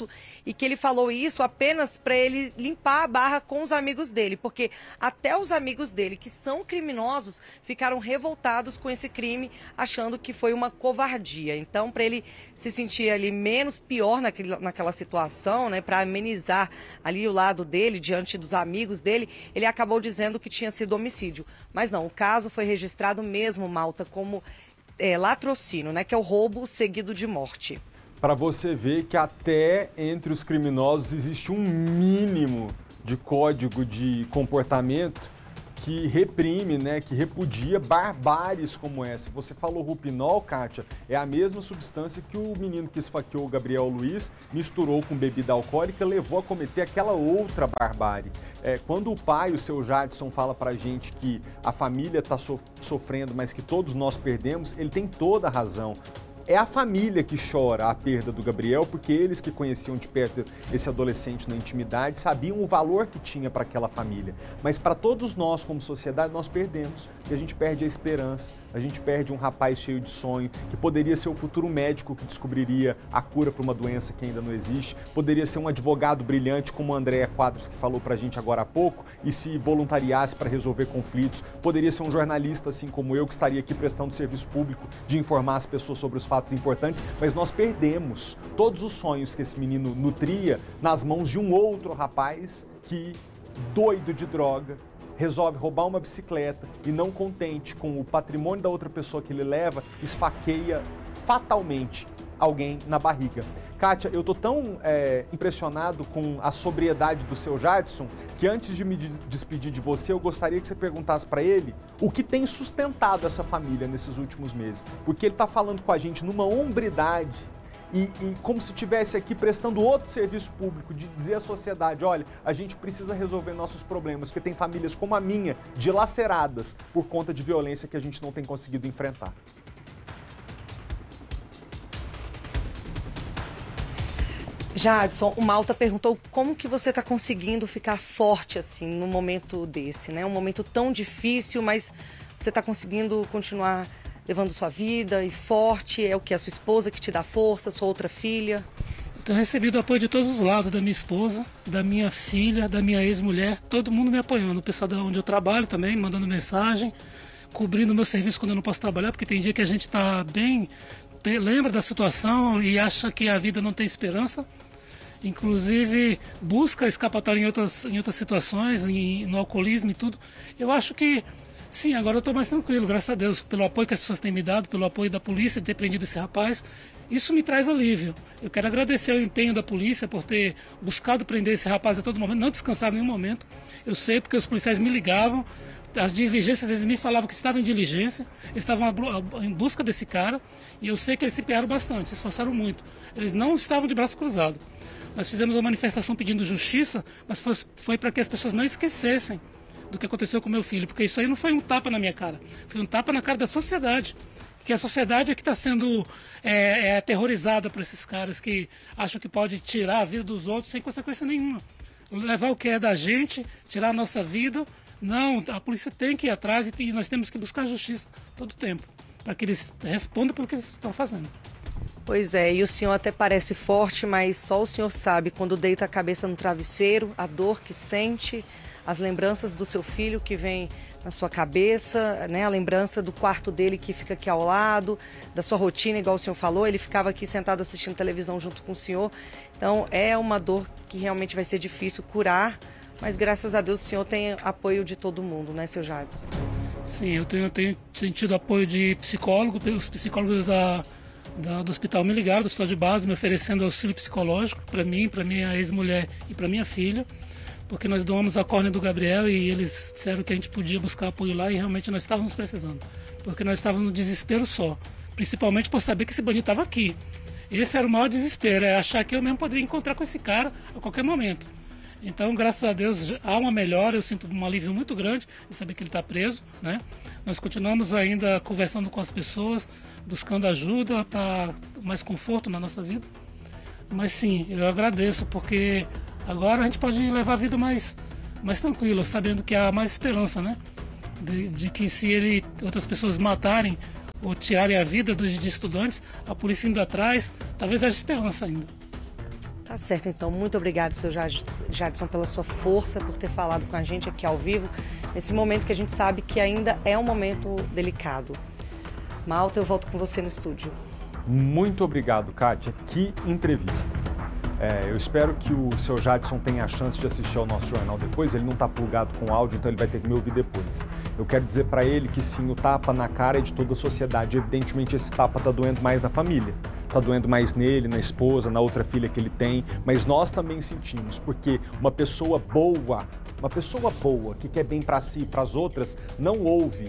C: isso e que ele falou isso apenas para ele limpar a barra com os amigos dele, porque até os amigos dele, que são criminosos, ficaram revoltados com esse crime, achando que foi uma covardia. Então, para ele se sentir ali menos pior naquela situação, né, para amenizar ali o lado dele, diante dos amigos dele, ele acabou dizendo que tinha sido homicídio. Mas não, o caso foi registrado mesmo, Malta, como latrocínio, né, que é o roubo seguido de morte.
A: Para você ver que até entre os criminosos existe um mínimo de código de comportamento que reprime, né, que repudia barbáries como essa. Você falou Roupinol, Kátia, é a mesma substância que o menino que esfaqueou o Gabriel Luiz misturou com bebida alcoólica e levou a cometer aquela outra barbárie. Quando o pai, o seu Jadson, fala pra gente que a família está sofrendo, mas que todos nós perdemos, ele tem toda a razão. É a família que chora a perda do Gabriel, porque eles que conheciam de perto esse adolescente na intimidade sabiam o valor que tinha para aquela família. Mas para todos nós, como sociedade, nós perdemos. E a gente perde a esperança, a gente perde um rapaz cheio de sonho, que poderia ser o futuro médico que descobriria a cura para uma doença que ainda não existe, poderia ser um advogado brilhante como a Andréa Quadros, que falou para a gente agora há pouco, e se voluntariasse para resolver conflitos, poderia ser um jornalista assim como eu, que estaria aqui prestando serviço público de informar as pessoas sobre os fatos importantes, mas nós perdemos todos os sonhos que esse menino nutria nas mãos de um outro rapaz que, doido de droga, resolve roubar uma bicicleta e, não contente com o patrimônio da outra pessoa que ele leva, esfaqueia fatalmente alguém na barriga. Kátia, eu tô tão impressionado com a sobriedade do seu Jadson, que antes de me despedir de você, eu gostaria que você perguntasse para ele o que tem sustentado essa família nesses últimos meses. Porque ele tá falando com a gente numa hombridade e como se estivesse aqui prestando outro serviço público, de dizer à sociedade, olha, a gente precisa resolver nossos problemas, porque tem famílias como a minha, dilaceradas por conta de violência que a gente não tem conseguido enfrentar.
C: Jadson, o Malta perguntou como que você está conseguindo ficar forte assim num momento desse, né? Um momento tão difícil, mas você está conseguindo continuar levando sua vida e forte. É o que? A sua esposa que te dá força, sua outra filha?
J: Eu tenho recebido apoio de todos os lados, da minha esposa, da minha filha, da minha ex-mulher, todo mundo me apoiando. O pessoal de onde eu trabalho também, mandando mensagem, cobrindo meu serviço quando eu não posso trabalhar, porque tem dia que a gente está bem, lembra da situação e acha que a vida não tem esperança. Inclusive busca escapatória em outras situações, no alcoolismo e tudo. Eu acho que, sim, agora eu estou mais tranquilo, graças a Deus, pelo apoio que as pessoas têm me dado, pelo apoio da polícia de ter prendido esse rapaz. Isso me traz alívio. Eu quero agradecer o empenho da polícia por ter buscado prender esse rapaz a todo momento, não descansar em nenhum momento. Eu sei porque os policiais me ligavam, as diligências, às vezes me falavam que estavam em diligência, estavam em busca desse cara, e eu sei que eles se empenharam bastante, se esforçaram muito. Eles não estavam de braço cruzado. Nós fizemos uma manifestação pedindo justiça, mas foi para que as pessoas não esquecessem do que aconteceu com meu filho, porque isso aí não foi um tapa na minha cara, foi um tapa na cara da sociedade, que a sociedade é que está sendo aterrorizada por esses caras que acham que pode tirar a vida dos outros sem consequência nenhuma, levar o que é da gente, tirar a nossa vida. Não, a polícia tem que ir atrás e nós temos que buscar justiça todo o tempo, para que eles respondam pelo que eles estão fazendo.
C: Pois é, e o senhor até parece forte, mas só o senhor sabe quando deita a cabeça no travesseiro, a dor que sente, as lembranças do seu filho que vem na sua cabeça, né? A lembrança do quarto dele que fica aqui ao lado, da sua rotina, igual o senhor falou, ele ficava aqui sentado assistindo televisão junto com o senhor. Então é uma dor que realmente vai ser difícil curar, mas graças a Deus o senhor tem apoio de todo mundo, né, seu Jadson?
J: Sim, eu tenho tido apoio de psicólogo, os psicólogos do hospital me ligaram, do hospital de base, me oferecendo auxílio psicológico para mim, para minha ex-mulher e para minha filha, porque nós doamos a córnea do Gabriel e eles disseram que a gente podia buscar apoio lá e realmente nós estávamos precisando, porque nós estávamos no desespero só, principalmente por saber que esse bandido estava aqui. Esse era o maior desespero, é achar que eu mesmo poderia encontrar com esse cara a qualquer momento. Então, graças a Deus, há uma melhora, eu sinto um alívio muito grande de saber que ele está preso, né? Nós continuamos ainda conversando com as pessoas, buscando ajuda para mais conforto na nossa vida. Mas sim, eu agradeço, porque agora a gente pode levar a vida mais tranquila, sabendo que há mais esperança, né? De que se outras pessoas matarem ou tirarem a vida de estudantes, a polícia indo atrás, talvez haja esperança ainda.
C: Tá Tá certo, então. Muito obrigado, seu Jadson, pela sua força, por ter falado com a gente aqui ao vivo, nesse momento que a gente sabe que ainda é um momento delicado. Malta, eu volto com você no estúdio.
A: Muito obrigado, Kátia. Que entrevista. Eu espero que o seu Jadson tenha a chance de assistir ao nosso jornal depois. Ele não está plugado com áudio, então ele vai ter que me ouvir depois. Eu quero dizer para ele que sim, o tapa na cara é de toda a sociedade. Evidentemente, esse tapa está doendo mais na família. Está doendo mais nele, na esposa, na outra filha que ele tem. Mas nós também sentimos, porque uma pessoa boa que quer bem para si e para as outras, não ouve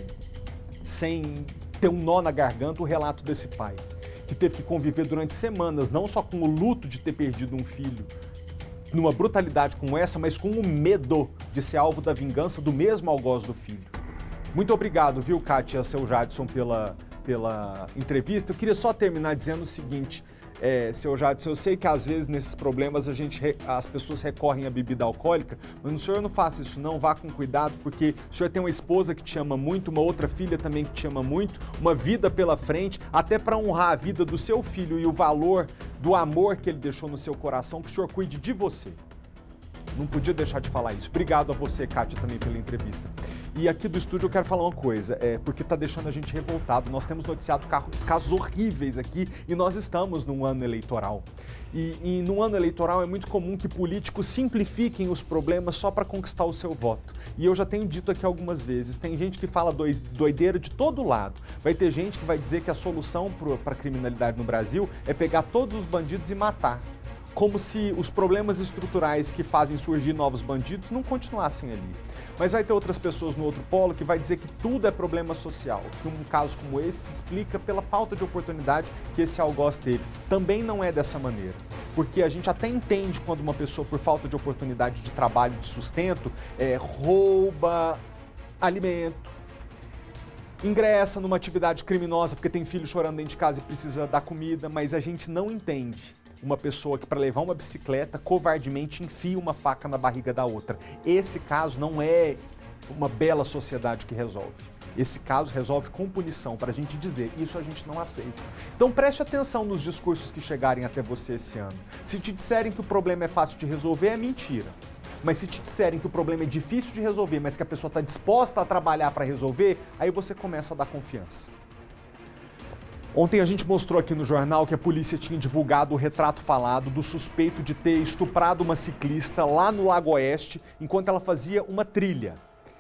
A: sem ter um nó na garganta o relato desse pai, que teve que conviver durante semanas, não só com o luto de ter perdido um filho, numa brutalidade como essa, mas com o medo de ser alvo da vingança do mesmo algoz do filho. Muito obrigado, viu, Kátia, seu Jadson, pela entrevista. Eu queria só terminar dizendo o seguinte, seu Jadson, eu sei que às vezes nesses problemas as pessoas recorrem à bebida alcoólica, mas o senhor não faça isso não, vá com cuidado, porque o senhor tem uma esposa que te ama muito, uma outra filha também que te ama muito, uma vida pela frente, até para honrar a vida do seu filho e o valor do amor que ele deixou no seu coração, que o senhor cuide de você. Não podia deixar de falar isso. Obrigado a você, Kátia, também pela entrevista. E aqui do estúdio eu quero falar uma coisa, porque está deixando a gente revoltado. Nós temos noticiado casos horríveis aqui e nós estamos num ano eleitoral. E num ano eleitoral é muito comum que políticos simplifiquem os problemas só para conquistar o seu voto. E eu já tenho dito aqui algumas vezes, tem gente que fala doideira de todo lado. Vai ter gente que vai dizer que a solução para a criminalidade no Brasil é pegar todos os bandidos e matar. Como se os problemas estruturais que fazem surgir novos bandidos não continuassem ali. Mas vai ter outras pessoas no outro polo que vai dizer que tudo é problema social, que um caso como esse se explica pela falta de oportunidade que esse algoz teve. Também não é dessa maneira, porque a gente até entende quando uma pessoa, por falta de oportunidade de trabalho, de sustento, rouba alimento, ingressa numa atividade criminosa porque tem filho chorando dentro de casa e precisa dar comida, mas a gente não entende uma pessoa que, para levar uma bicicleta, covardemente enfia uma faca na barriga da outra. Esse caso não é uma bela sociedade que resolve. Esse caso resolve com punição, para a gente dizer, isso a gente não aceita. Então preste atenção nos discursos que chegarem até você esse ano. Se te disserem que o problema é fácil de resolver, é mentira. Mas se te disserem que o problema é difícil de resolver, mas que a pessoa está disposta a trabalhar para resolver, aí você começa a dar confiança. Ontem a gente mostrou aqui no jornal que a polícia tinha divulgado o retrato falado do suspeito de ter estuprado uma ciclista lá no Lago Oeste, enquanto ela fazia uma trilha.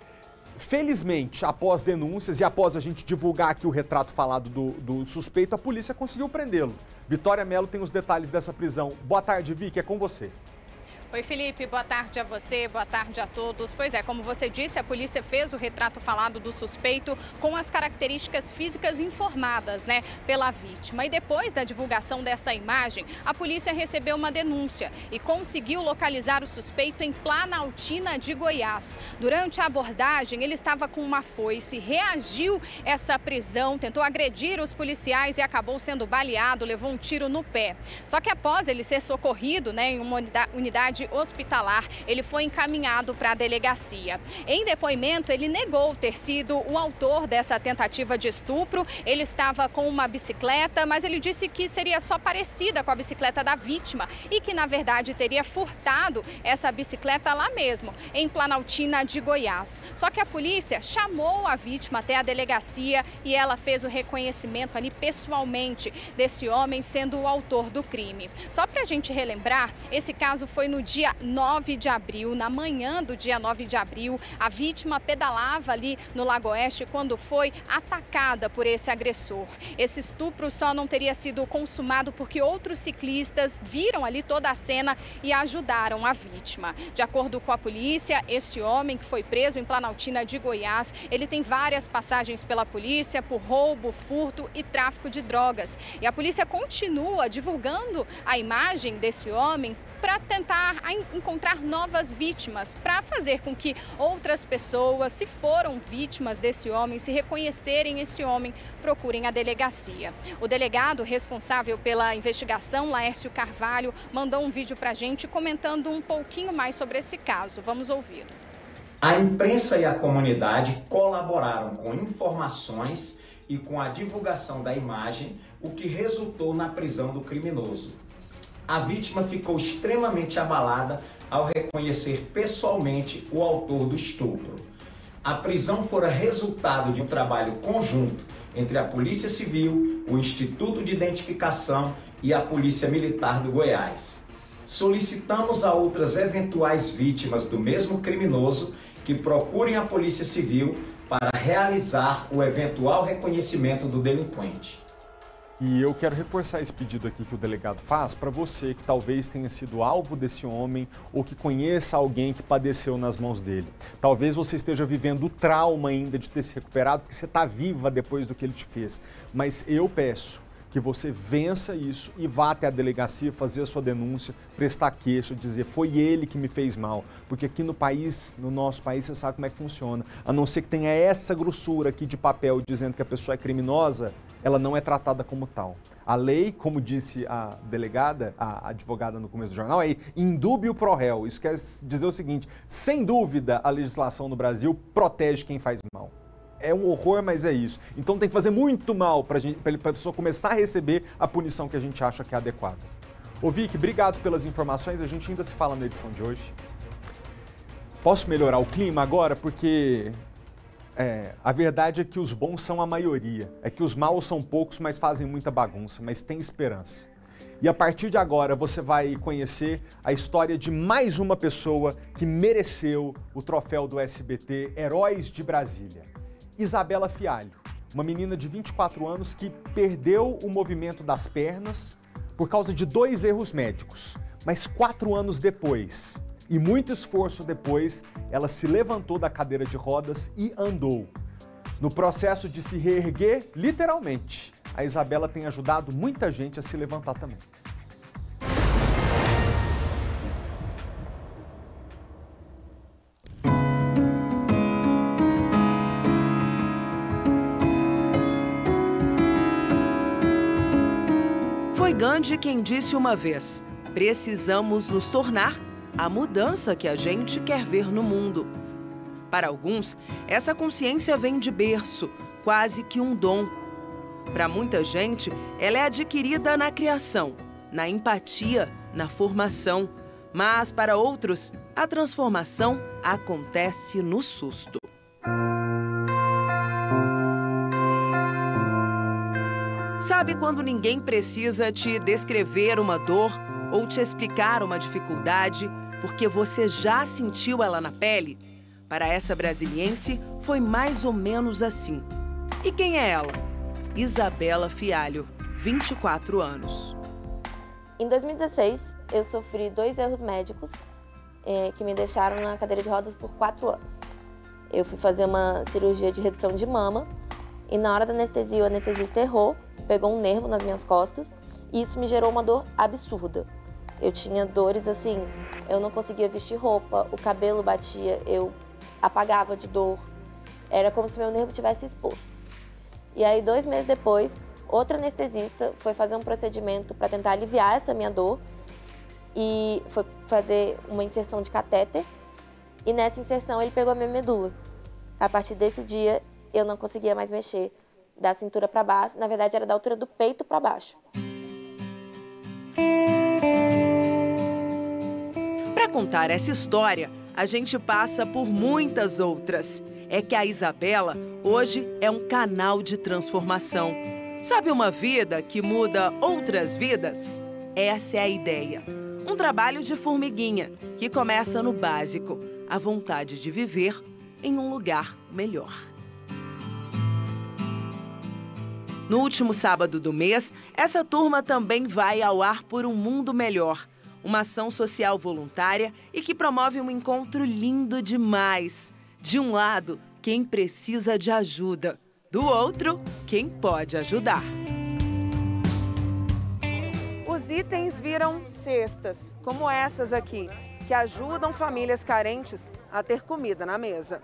A: Felizmente, após denúncias e após a gente divulgar aqui o retrato falado do suspeito, a polícia conseguiu prendê-lo. Vitória Mello tem os detalhes dessa prisão. Boa tarde, Vicky, é com você.
D: Oi, Felipe, boa tarde a você, boa tarde a todos. Pois é, como você disse, a polícia fez o retrato falado do suspeito com as características físicas informadas, pela vítima. E depois da divulgação dessa imagem, a polícia recebeu uma denúncia e conseguiu localizar o suspeito em Planaltina de Goiás. Durante a abordagem, ele estava com uma foice, reagiu a essa prisão, tentou agredir os policiais e acabou sendo baleado, levou um tiro no pé. Só que após ele ser socorrido, em uma unidade hospitalar, ele foi encaminhado para a delegacia. Em depoimento, ele negou ter sido o autor dessa tentativa de estupro. Ele estava com uma bicicleta, mas ele disse que seria só parecida com a bicicleta da vítima e que, na verdade, teria furtado essa bicicleta lá mesmo, em Planaltina de Goiás. Só que a polícia chamou a vítima até a delegacia e ela fez o reconhecimento ali pessoalmente desse homem sendo o autor do crime. Só para a gente relembrar, esse caso foi no dia 9 de abril, na manhã do dia 9 de abril, a vítima pedalava ali no Lago Oeste quando foi atacada por esse agressor. Esse estupro só não teria sido consumado porque outros ciclistas viram ali toda a cena e ajudaram a vítima. De acordo com a polícia, esse homem que foi preso em Planaltina de Goiás, ele tem várias passagens pela polícia por roubo, furto e tráfico de drogas. E a polícia continua divulgando a imagem desse homem para tentar encontrar novas vítimas, para fazer com que outras pessoas, se foram vítimas desse homem, se reconhecerem esse homem, procurem a delegacia. O delegado responsável pela investigação, Laércio Carvalho, mandou um vídeo para a gente comentando um pouquinho mais sobre esse caso. Vamos ouvir.
K: A imprensa e a comunidade colaboraram com informações e com a divulgação da imagem, o que resultou na prisão do criminoso. a vítima ficou extremamente abalada ao reconhecer pessoalmente o autor do estupro. A prisão fora resultado de um trabalho conjunto entre a Polícia Civil, o Instituto de Identificação e a Polícia Militar do Goiás. Solicitamos a outras eventuais vítimas do mesmo criminoso que procurem a Polícia Civil para realizar o eventual reconhecimento do delinquente.
A: E eu quero reforçar esse pedido aqui que o delegado faz para você que talvez tenha sido alvo desse homem ou que conheça alguém que padeceu nas mãos dele. Talvez você esteja vivendo o trauma ainda de ter se recuperado, porque você está viva depois do que ele te fez. Mas eu peço que você vença isso e vá até a delegacia fazer a sua denúncia, prestar queixa, dizer foi ele que me fez mal. Porque aqui no nosso país, você sabe como é que funciona. A não ser que tenha essa grossura aqui de papel dizendo que a pessoa é criminosa, ela não é tratada como tal. A lei, como disse a delegada, a advogada no começo do jornal, é indúbio pro réu. Isso quer dizer o seguinte, sem dúvida a legislação no Brasil protege quem faz mal. É um horror, mas é isso. Então tem que fazer muito mal para a pessoa começar a receber a punição que a gente acha que é adequada. Ô Vicky, obrigado pelas informações, a gente ainda se fala na edição de hoje. Posso melhorar o clima agora? Porque a verdade é que os bons são a maioria. É que os maus são poucos, mas fazem muita bagunça, mas tem esperança. E a partir de agora você vai conhecer a história de mais uma pessoa que mereceu o troféu do SBT Heróis de Brasília. Isabela Fialho, uma menina de 24 anos que perdeu o movimento das pernas por causa de 2 erros médicos. Mas 4 anos depois, e muito esforço depois, ela se levantou da cadeira de rodas e andou. No processo de se reerguer, literalmente, a Isabela tem ajudado muita gente a se levantar também.
L: Foi Gandhi quem disse uma vez: precisamos nos tornar a mudança que a gente quer ver no mundo. Para alguns, essa consciência vem de berço, quase que um dom. Para muita gente, ela é adquirida na criação, na empatia, na formação. Mas para outros, a transformação acontece no susto. Sabe quando ninguém precisa te descrever uma dor ou te explicar uma dificuldade, porque você já sentiu ela na pele? Para essa brasiliense, foi mais ou menos assim. E quem é ela? Isabela Fialho, 24 anos.
M: Em 2016, eu sofri 2 erros médicos que me deixaram na cadeira de rodas por 4 anos. Eu fui fazer uma cirurgia de redução de mama e na hora da anestesia, o anestesista errou, pegou um nervo nas minhas costas e isso me gerou uma dor absurda. Eu tinha dores assim, eu não conseguia vestir roupa, o cabelo batia, eu apagava de dor. Era como se meu nervo tivesse exposto. E aí, 2 meses depois, outro anestesista foi fazer um procedimento para tentar aliviar essa minha dor e foi fazer uma inserção de catéter. E nessa inserção ele pegou a minha medula. A partir desse dia, eu não conseguia mais mexer da cintura para baixo. Na verdade, era da altura do peito para baixo.
L: Para contar essa história, a gente passa por muitas outras. É que a Isabela hoje é um canal de transformação. Sabe uma vida que muda outras vidas? Essa é a ideia. Um trabalho de formiguinha que começa no básico, a vontade de viver em um lugar melhor. No último sábado do mês, essa turma também vai ao ar por um mundo melhor. Uma ação social voluntária e que promove um encontro lindo demais. De um lado, quem precisa de ajuda. Do outro, quem pode ajudar.
N: Os itens viram cestas, como essas aqui, que ajudam famílias carentes a ter comida na mesa.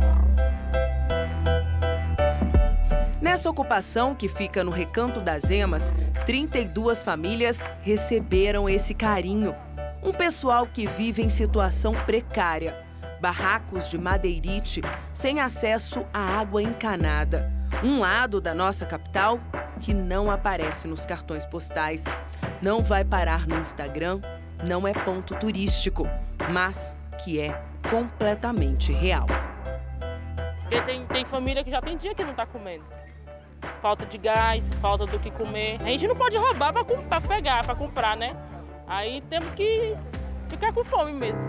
L: Nessa ocupação, que fica no Recanto das Emas, 32 famílias receberam esse carinho. Um pessoal que vive em situação precária. Barracos de madeirite, sem acesso à água encanada. Um lado da nossa capital que não aparece nos cartões postais. não vai parar no Instagram, não é ponto turístico, mas que é completamente real.
O: Porque tem família que já tem dia que não está comendo. Falta de gás, falta do que comer. A gente não pode roubar para pegar, para comprar, né? Aí temos que ficar com fome mesmo.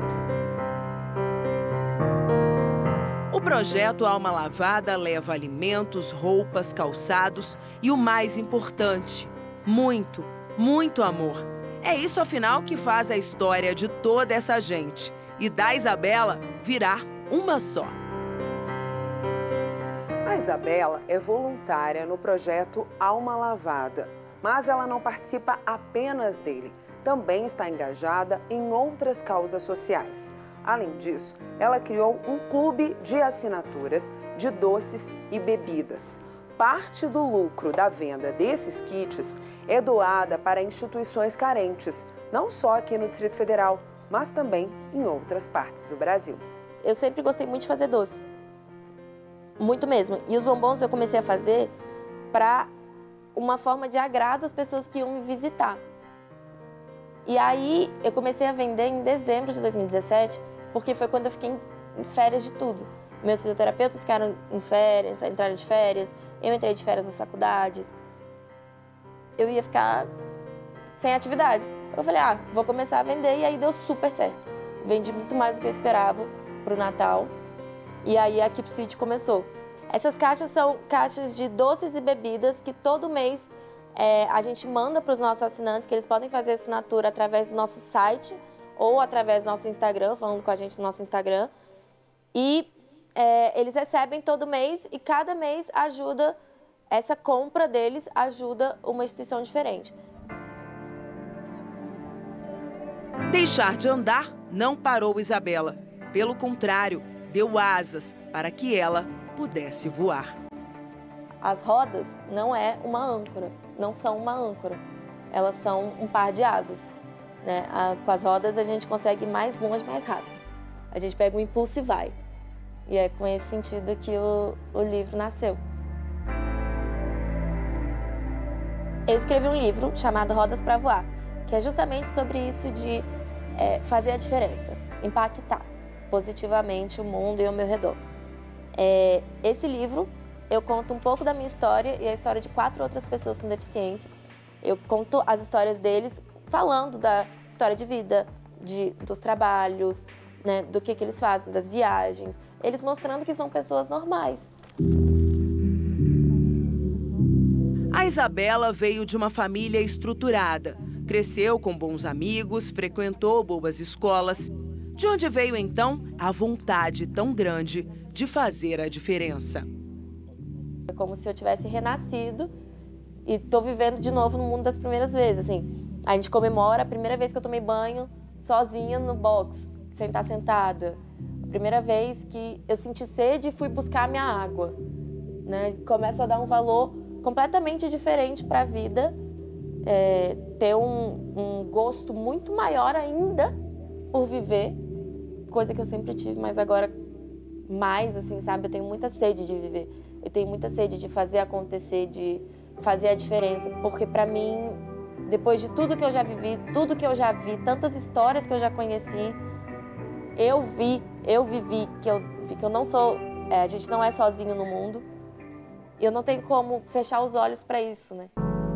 L: O projeto Alma Lavada leva alimentos, roupas, calçados e o mais importante, muito, muito amor. É isso, afinal, que faz a história de toda essa gente e da Isabela virar uma só.
N: A Isabela é voluntária no projeto Alma Lavada, mas ela não participa apenas dele. Também está engajada em outras causas sociais. Além disso, ela criou um clube de assinaturas de doces e bebidas. Parte do lucro da venda desses kits é doada para instituições carentes, não só aqui no Distrito Federal, mas também em outras partes do Brasil.
M: Eu sempre gostei muito de fazer doce. Muito mesmo. E os bombons eu comecei a fazer para uma forma de agrado às pessoas que iam me visitar. E aí eu comecei a vender em dezembro de 2017, porque foi quando eu fiquei em férias de tudo. Meus fisioterapeutas ficaram em férias, entraram de férias, eu entrei de férias nas faculdades. Eu ia ficar sem atividade. Eu falei, vou começar a vender, e aí deu super certo. Vendi muito mais do que eu esperava pro Natal, e aí a Keep Sweet começou. Essas caixas são caixas de doces e bebidas que todo mês a gente manda para os nossos assinantes, que eles podem fazer assinatura através do nosso site ou através do nosso Instagram, falando com a gente no nosso Instagram. E eles recebem todo mês, e cada mês ajuda, essa compra deles ajuda uma instituição diferente.
L: Deixar de andar não parou Isabela. Pelo contrário, deu asas para que ela pudesse voar.
M: As rodas não é uma âncora, não são uma âncora. Elas são um par de asas, né? Com as rodas a gente consegue ir mais longe, mais rápido. A gente pega um impulso e vai. E é com esse sentido que o livro nasceu. Eu escrevi um livro chamado Rodas para Voar, que é justamente sobre isso de fazer a diferença, impactar positivamente o mundo e ao meu redor. Esse livro, eu conto um pouco da minha história e a história de 4 outras pessoas com deficiência. Eu conto as histórias deles falando da história de vida, dos trabalhos, né, do que eles fazem, das viagens. Eles mostrando que são pessoas normais.
L: A Isabela veio de uma família estruturada. Cresceu com bons amigos, frequentou boas escolas. De onde veio, então, a vontade tão grande de fazer a diferença?
M: É como se eu tivesse renascido e estou vivendo de novo no mundo das primeiras vezes. Assim, a gente comemora a primeira vez que eu tomei banho sozinha no box, sem estar sentada. A primeira vez que eu senti sede e fui buscar a minha água. Né? Começo a dar um valor completamente diferente para a vida, ter um gosto muito maior ainda por viver, coisa que eu sempre tive, mas agora mais, assim, sabe? Eu tenho muita sede de viver, eu tenho muita sede de fazer acontecer, de fazer a diferença, porque para mim, depois de tudo que eu já vivi, tudo que eu já vi, tantas histórias que eu já conheci, eu vivi que eu não sou, a gente não é sozinho no mundo, e eu não tenho como fechar os olhos para isso, né?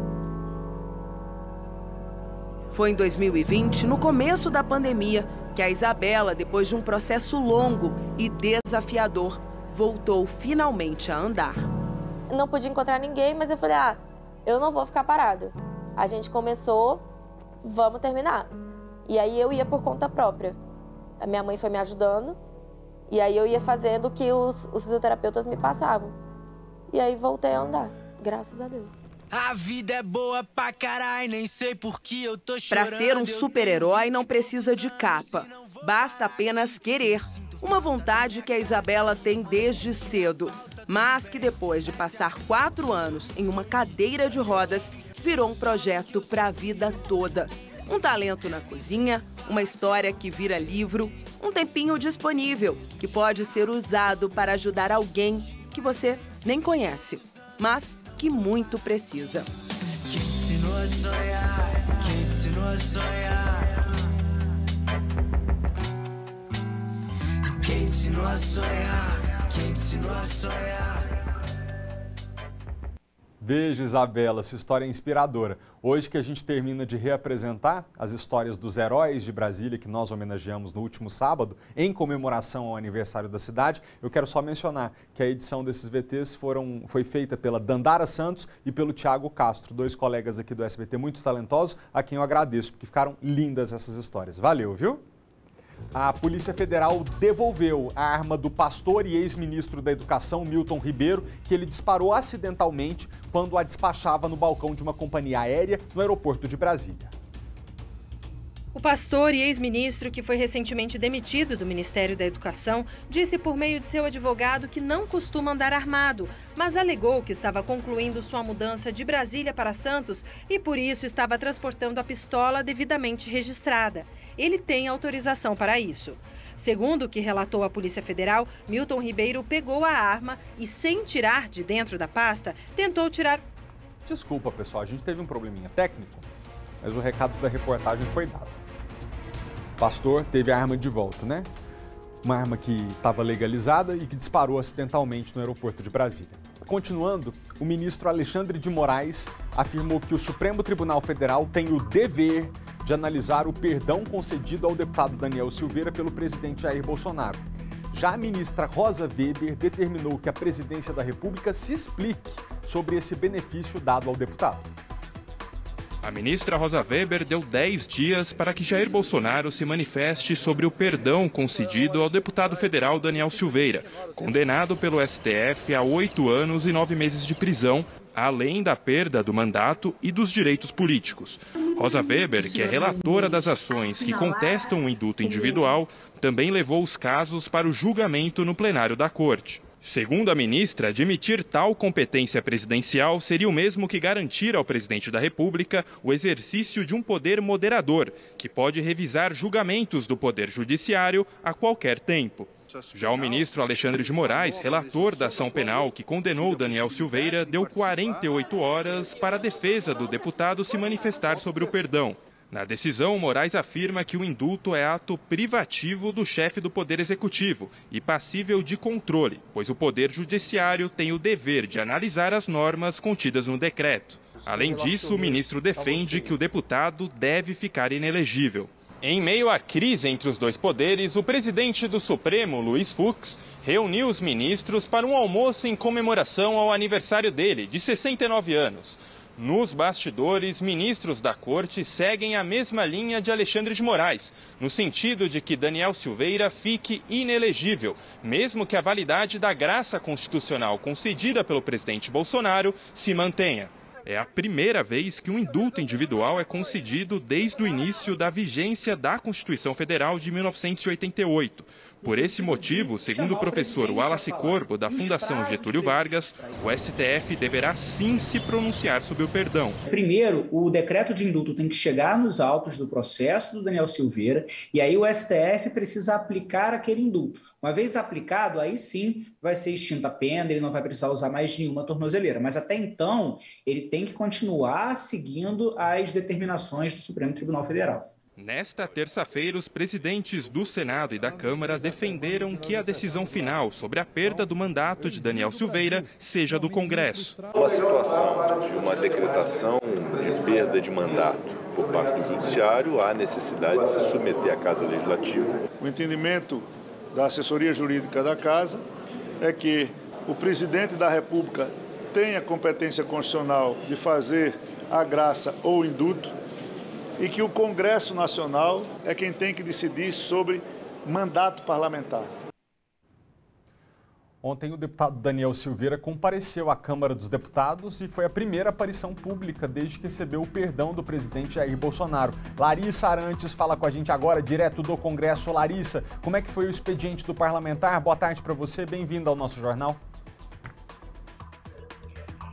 L: Foi em 2020, no começo da pandemia, que a Isabela, depois de um processo longo e desafiador, voltou finalmente a andar.
M: Não podia encontrar ninguém, mas eu falei, eu não vou ficar parada. A gente começou, vamos terminar. E aí eu ia por conta própria. A minha mãe foi me ajudando, e aí eu ia fazendo o que os fisioterapeutas me passavam. E aí voltei a andar, graças a Deus.
P: A vida é boa pra caralho, nem sei por que eu tô chorando.
L: Pra ser um super-herói não precisa de capa, basta apenas querer. Uma vontade que a Isabela tem desde cedo, mas que depois de passar 4 anos em uma cadeira de rodas, virou um projeto pra vida toda. Um talento na cozinha, uma história que vira livro, um tempinho disponível que pode ser usado para ajudar alguém que você nem conhece, mas que muito precisa.
P: Que ensinou a sonhar? Quem te ensinou a sonhar? Quem te ensinou a sonhar? Quem te ensinou a sonhar?
A: Veja, Isabela, sua história é inspiradora. Hoje que a gente termina de reapresentar as histórias dos heróis de Brasília que nós homenageamos no último sábado, em comemoração ao aniversário da cidade, eu quero só mencionar que a edição desses VTs foi feita pela Dandara Santos e pelo Thiago Castro, dois colegas aqui do SBT muito talentosos, a quem eu agradeço, porque ficaram lindas essas histórias. Valeu, viu? A Polícia Federal devolveu a arma do pastor e ex-ministro da Educação, Milton Ribeiro, que ele disparou acidentalmente quando a despachava no balcão de uma companhia aérea no aeroporto de Brasília.
Q: O pastor e ex-ministro, que foi recentemente demitido do Ministério da Educação, disse por meio de seu advogado que não costuma andar armado, mas alegou que estava concluindo sua mudança de Brasília para Santos e por isso estava transportando a pistola devidamente registrada. Ele tem autorização para isso. Segundo o que relatou a Polícia Federal, Milton Ribeiro pegou a arma e, sem tirar de dentro da pasta, tentou tirar...
A: Desculpa, pessoal, a gente teve um probleminha técnico, mas o recado da reportagem foi dado. O pastor teve a arma de volta, né? Uma arma que estava legalizada e que disparou acidentalmente no aeroporto de Brasília. Continuando, o ministro Alexandre de Moraes afirmou que o Supremo Tribunal Federal tem o dever de analisar o perdão concedido ao deputado Daniel Silveira pelo presidente Jair Bolsonaro. Já a ministra Rosa Weber determinou que a presidência da República se explique sobre esse benefício dado ao deputado.
R: A ministra Rosa Weber deu 10 dias para que Jair Bolsonaro se manifeste sobre o perdão concedido ao deputado federal Daniel Silveira, condenado pelo STF a 8 anos e 9 meses de prisão, além da perda do mandato e dos direitos políticos. Rosa Weber, que é relatora das ações que contestam o indulto individual, também levou os casos para o julgamento no plenário da Corte. Segundo a ministra, admitir tal competência presidencial seria o mesmo que garantir ao presidente da República o exercício de um poder moderador, que pode revisar julgamentos do Poder Judiciário a qualquer tempo. Já o ministro Alexandre de Moraes, relator da ação penal que condenou Daniel Silveira, deu 48 horas para a defesa do deputado se manifestar sobre o perdão. Na decisão, Moraes afirma que o indulto é ato privativo do chefe do Poder Executivo e passível de controle, pois o Poder Judiciário tem o dever de analisar as normas contidas no decreto. Além disso, o ministro defende que o deputado deve ficar inelegível. Em meio à crise entre os dois poderes, o presidente do Supremo, Luiz Fux, reuniu os ministros para um almoço em comemoração ao aniversário dele, de 69 anos. Nos bastidores, ministros da Corte seguem a mesma linha de Alexandre de Moraes, no sentido de que Daniel Silveira fique inelegível, mesmo que a validade da graça constitucional concedida pelo presidente Bolsonaro se mantenha. É a primeira vez que um indulto individual é concedido desde o início da vigência da Constituição Federal de 1988. Por esse motivo, segundo o professor Wallace Corbo, da Fundação Getúlio Vargas, o STF deverá sim se pronunciar sobre o perdão.
S: Primeiro, o decreto de indulto tem que chegar nos autos do processo do Daniel Silveira e aí o STF precisa aplicar aquele indulto. Uma vez aplicado, aí sim vai ser extinta a pena, ele não vai precisar usar mais nenhuma tornozeleira. Mas até então, ele tem que continuar seguindo as determinações do Supremo Tribunal Federal.
R: Nesta terça-feira, os presidentes do Senado e da Câmara defenderam que a decisão final sobre a perda do mandato de Daniel Silveira seja do Congresso.
T: Uma situação de uma decretação de perda de mandato por parte do Judiciário, há necessidade de se submeter à Casa Legislativa.
U: O entendimento da assessoria jurídica da Casa é que o presidente da República tem a competência constitucional de fazer a graça ou o indulto, e que o Congresso Nacional é quem tem que decidir sobre mandato parlamentar.
A: Ontem o deputado Daniel Silveira compareceu à Câmara dos Deputados e foi a primeira aparição pública desde que recebeu o perdão do presidente Jair Bolsonaro. Larissa Arantes fala com a gente agora, direto do Congresso. Larissa, como é que foi o expediente do parlamentar? Boa tarde para você, bem-vindo ao nosso jornal.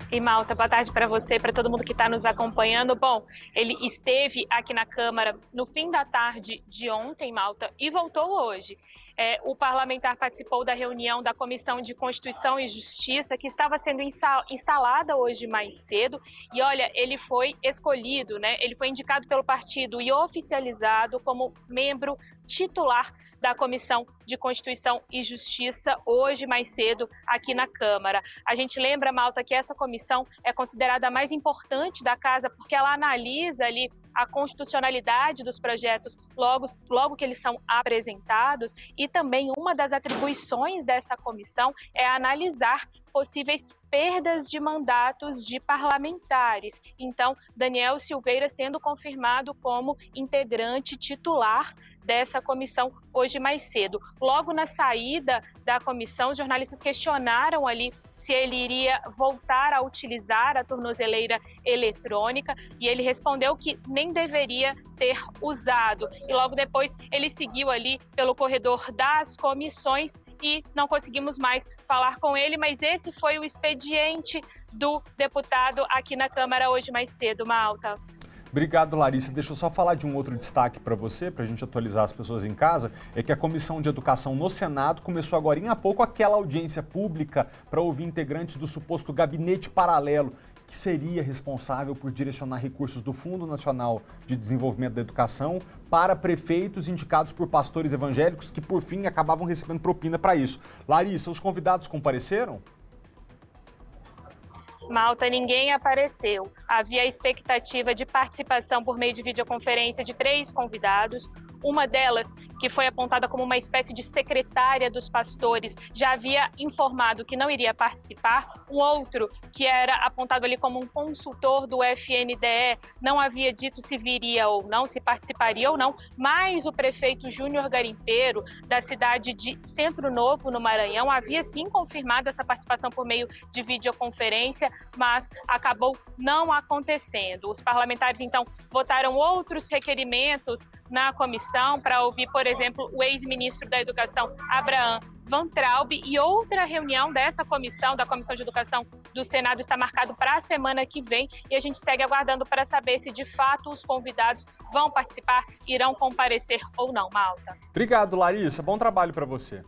F: E Malta, boa tarde para você, para todo mundo que está nos acompanhando. Bom, ele esteve aqui na Câmara no fim da tarde de ontem, Malta, e voltou hoje. O parlamentar participou da reunião da Comissão de Constituição e Justiça, que estava sendo instalada hoje mais cedo. E olha, ele foi escolhido, né? Ele foi indicado pelo partido e oficializado como membro titular da Comissão de Constituição e Justiça hoje mais cedo aqui na Câmara. A gente lembra, Malta, que essa comissão é considerada a mais importante da Casa porque ela analisa ali a constitucionalidade dos projetos logo que eles são apresentados, e também uma das atribuições dessa comissão é analisar possíveis perdas de mandatos de parlamentares. Então, Daniel Silveira sendo confirmado como integrante titular dessa comissão hoje mais cedo. Logo na saída da comissão, os jornalistas questionaram ali se ele iria voltar a utilizar a tornozeleira eletrônica, e ele respondeu que nem deveria ter usado. E logo depois ele seguiu ali pelo corredor das comissões e não conseguimos mais falar com ele, mas esse foi o expediente do deputado aqui na Câmara hoje mais cedo, Malta.
A: Obrigado, Larissa. Deixa eu só falar de um outro destaque para você, para a gente atualizar as pessoas em casa, é que a Comissão de Educação no Senado começou agora há pouco aquela audiência pública para ouvir integrantes do suposto gabinete paralelo, que seria responsável por direcionar recursos do Fundo Nacional de Desenvolvimento da Educação para prefeitos indicados por pastores evangélicos que, por fim, acabavam recebendo propina para isso. Larissa, os convidados compareceram?
F: Malta, ninguém apareceu. Havia a expectativa de participação por meio de videoconferência de 3 convidados. Uma delas, que foi apontada como uma espécie de secretária dos pastores, já havia informado que não iria participar. Um outro, que era apontado ali como um consultor do FNDE, não havia dito se viria ou não, se participaria ou não, mas o prefeito Júnior Garimpeiro, da cidade de Centro Novo, no Maranhão, havia sim confirmado essa participação por meio de videoconferência, mas acabou não acontecendo. Os parlamentares, então, votaram outros requerimentos na comissão para ouvir, por exemplo, o ex-ministro da Educação, Abraham Weintraub, e outra reunião dessa comissão, da Comissão de Educação do Senado, está marcado para a semana que vem, e a gente segue aguardando para saber se de fato os convidados vão participar, irão comparecer ou não, Malta.
A: Obrigado, Larissa. Bom trabalho para você.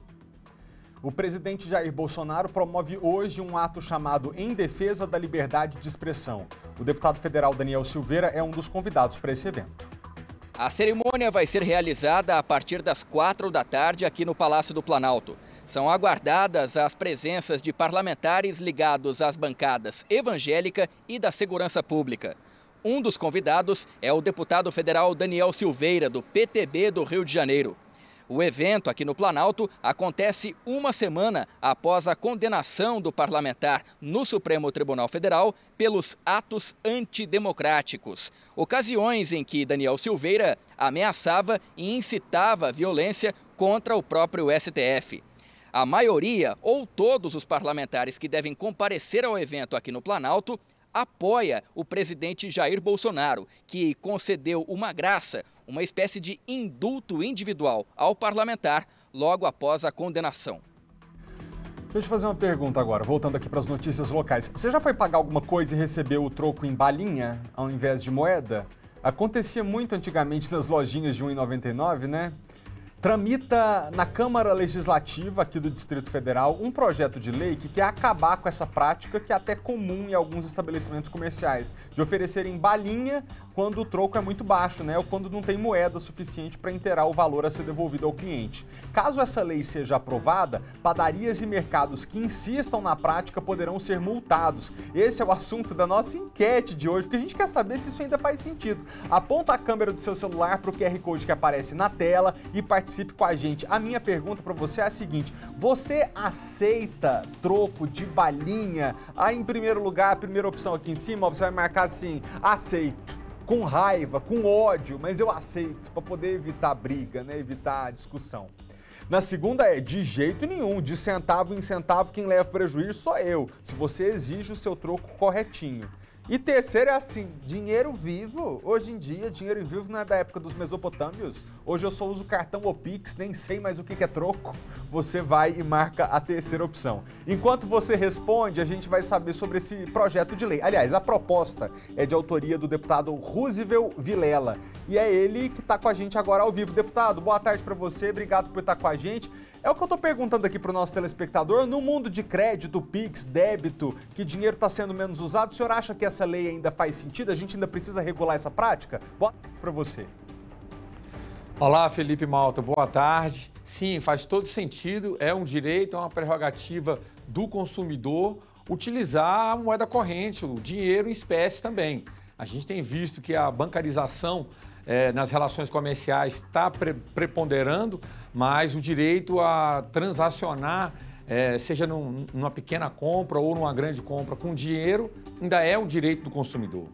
A: O presidente Jair Bolsonaro promove hoje um ato chamado Em Defesa da Liberdade de Expressão. O deputado federal Daniel Silveira é um dos convidados para esse evento.
V: A cerimônia vai ser realizada a partir das 4 da tarde aqui no Palácio do Planalto. São aguardadas as presenças de parlamentares ligados às bancadas evangélica e da segurança pública. Um dos convidados é o deputado federal Daniel Silveira, do PTB do Rio de Janeiro. O evento aqui no Planalto acontece uma semana após a condenação do parlamentar no Supremo Tribunal Federal pelos atos antidemocráticos, ocasiões em que Daniel Silveira ameaçava e incitava a violência contra o próprio STF. A maioria ou todos os parlamentares que devem comparecer ao evento aqui no Planalto apoia o presidente Jair Bolsonaro, que concedeu uma graça, uma espécie de indulto individual ao parlamentar logo após a condenação.
A: Deixa eu te fazer uma pergunta agora, voltando aqui para as notícias locais. Você já foi pagar alguma coisa e recebeu o troco em balinha ao invés de moeda? Acontecia muito antigamente nas lojinhas de R$1,99, né? Tramita na Câmara Legislativa aqui do Distrito Federal um projeto de lei que quer acabar com essa prática que é até comum em alguns estabelecimentos comerciais, de oferecerem balinha quando o troco é muito baixo, né? Ou quando não tem moeda suficiente para inteirar o valor a ser devolvido ao cliente. Caso essa lei seja aprovada, padarias e mercados que insistam na prática poderão ser multados. Esse é o assunto da nossa enquete de hoje, porque a gente quer saber se isso ainda faz sentido. Aponta a câmera do seu celular para o QR Code que aparece na tela e participe com a gente. A minha pergunta para você é a seguinte: você aceita troco de balinha? Aí, em primeiro lugar, a primeira opção aqui em cima, você vai marcar assim: aceito. Com raiva, com ódio, mas eu aceito, para poder evitar briga, né? Evitar discussão. Na segunda é de jeito nenhum, de centavo em centavo, quem leva prejuízo sou eu, se você exige o seu troco corretinho.
E: E terceiro é assim, dinheiro vivo. Hoje em dia, dinheiro vivo não é da época dos mesopotâmios. Hoje eu só uso cartão ou Pix, nem sei mais o que é troco. Você vai e marca a terceira opção. Enquanto você responde, a gente vai saber sobre esse projeto de lei. Aliás, a proposta é de autoria do deputado Roosevelt Vilela. E é ele que está com a gente agora ao vivo. Deputado, boa tarde para você, obrigado por estar com a gente. É o que eu estou perguntando aqui para o nosso telespectador. No mundo de crédito, Pix, débito, que dinheiro está sendo menos usado, o senhor acha que essa lei ainda faz sentido? A gente ainda precisa regular essa prática? Boa tarde para você.
G: Olá, Felipe Malta, boa tarde. Sim, faz todo sentido, é um direito, é uma prerrogativa do consumidor utilizar a moeda corrente, o dinheiro em espécie também. A gente tem visto que a bancarização nas relações comerciais está preponderando, mas o direito a transacionar, seja numa pequena compra ou numa grande compra com dinheiro, ainda é um direito do consumidor.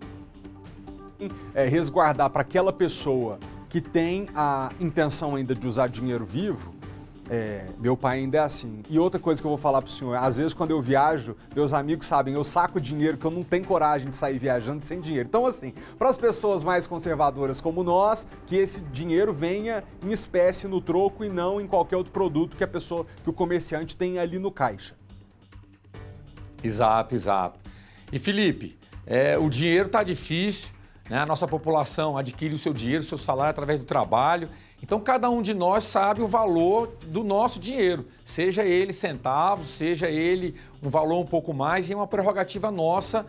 A: Resguardar para aquela pessoa que tem a intenção ainda de usar dinheiro vivo, meu pai ainda é assim. E outra coisa que eu vou falar para o senhor, às vezes quando eu viajo, meus amigos sabem, eu saco dinheiro que eu não tenho coragem de sair viajando sem dinheiro. Então assim, para as pessoas mais conservadoras como nós, que esse dinheiro venha em espécie no troco e não em qualquer outro produto que que o comerciante tem ali no caixa.
G: Exato, exato. E Felipe, o dinheiro está difícil, né? A nossa população adquire o seu dinheiro, o seu salário através do trabalho. Então, cada um de nós sabe o valor do nosso dinheiro, seja ele centavos, seja ele um valor um pouco mais, e é uma prerrogativa nossa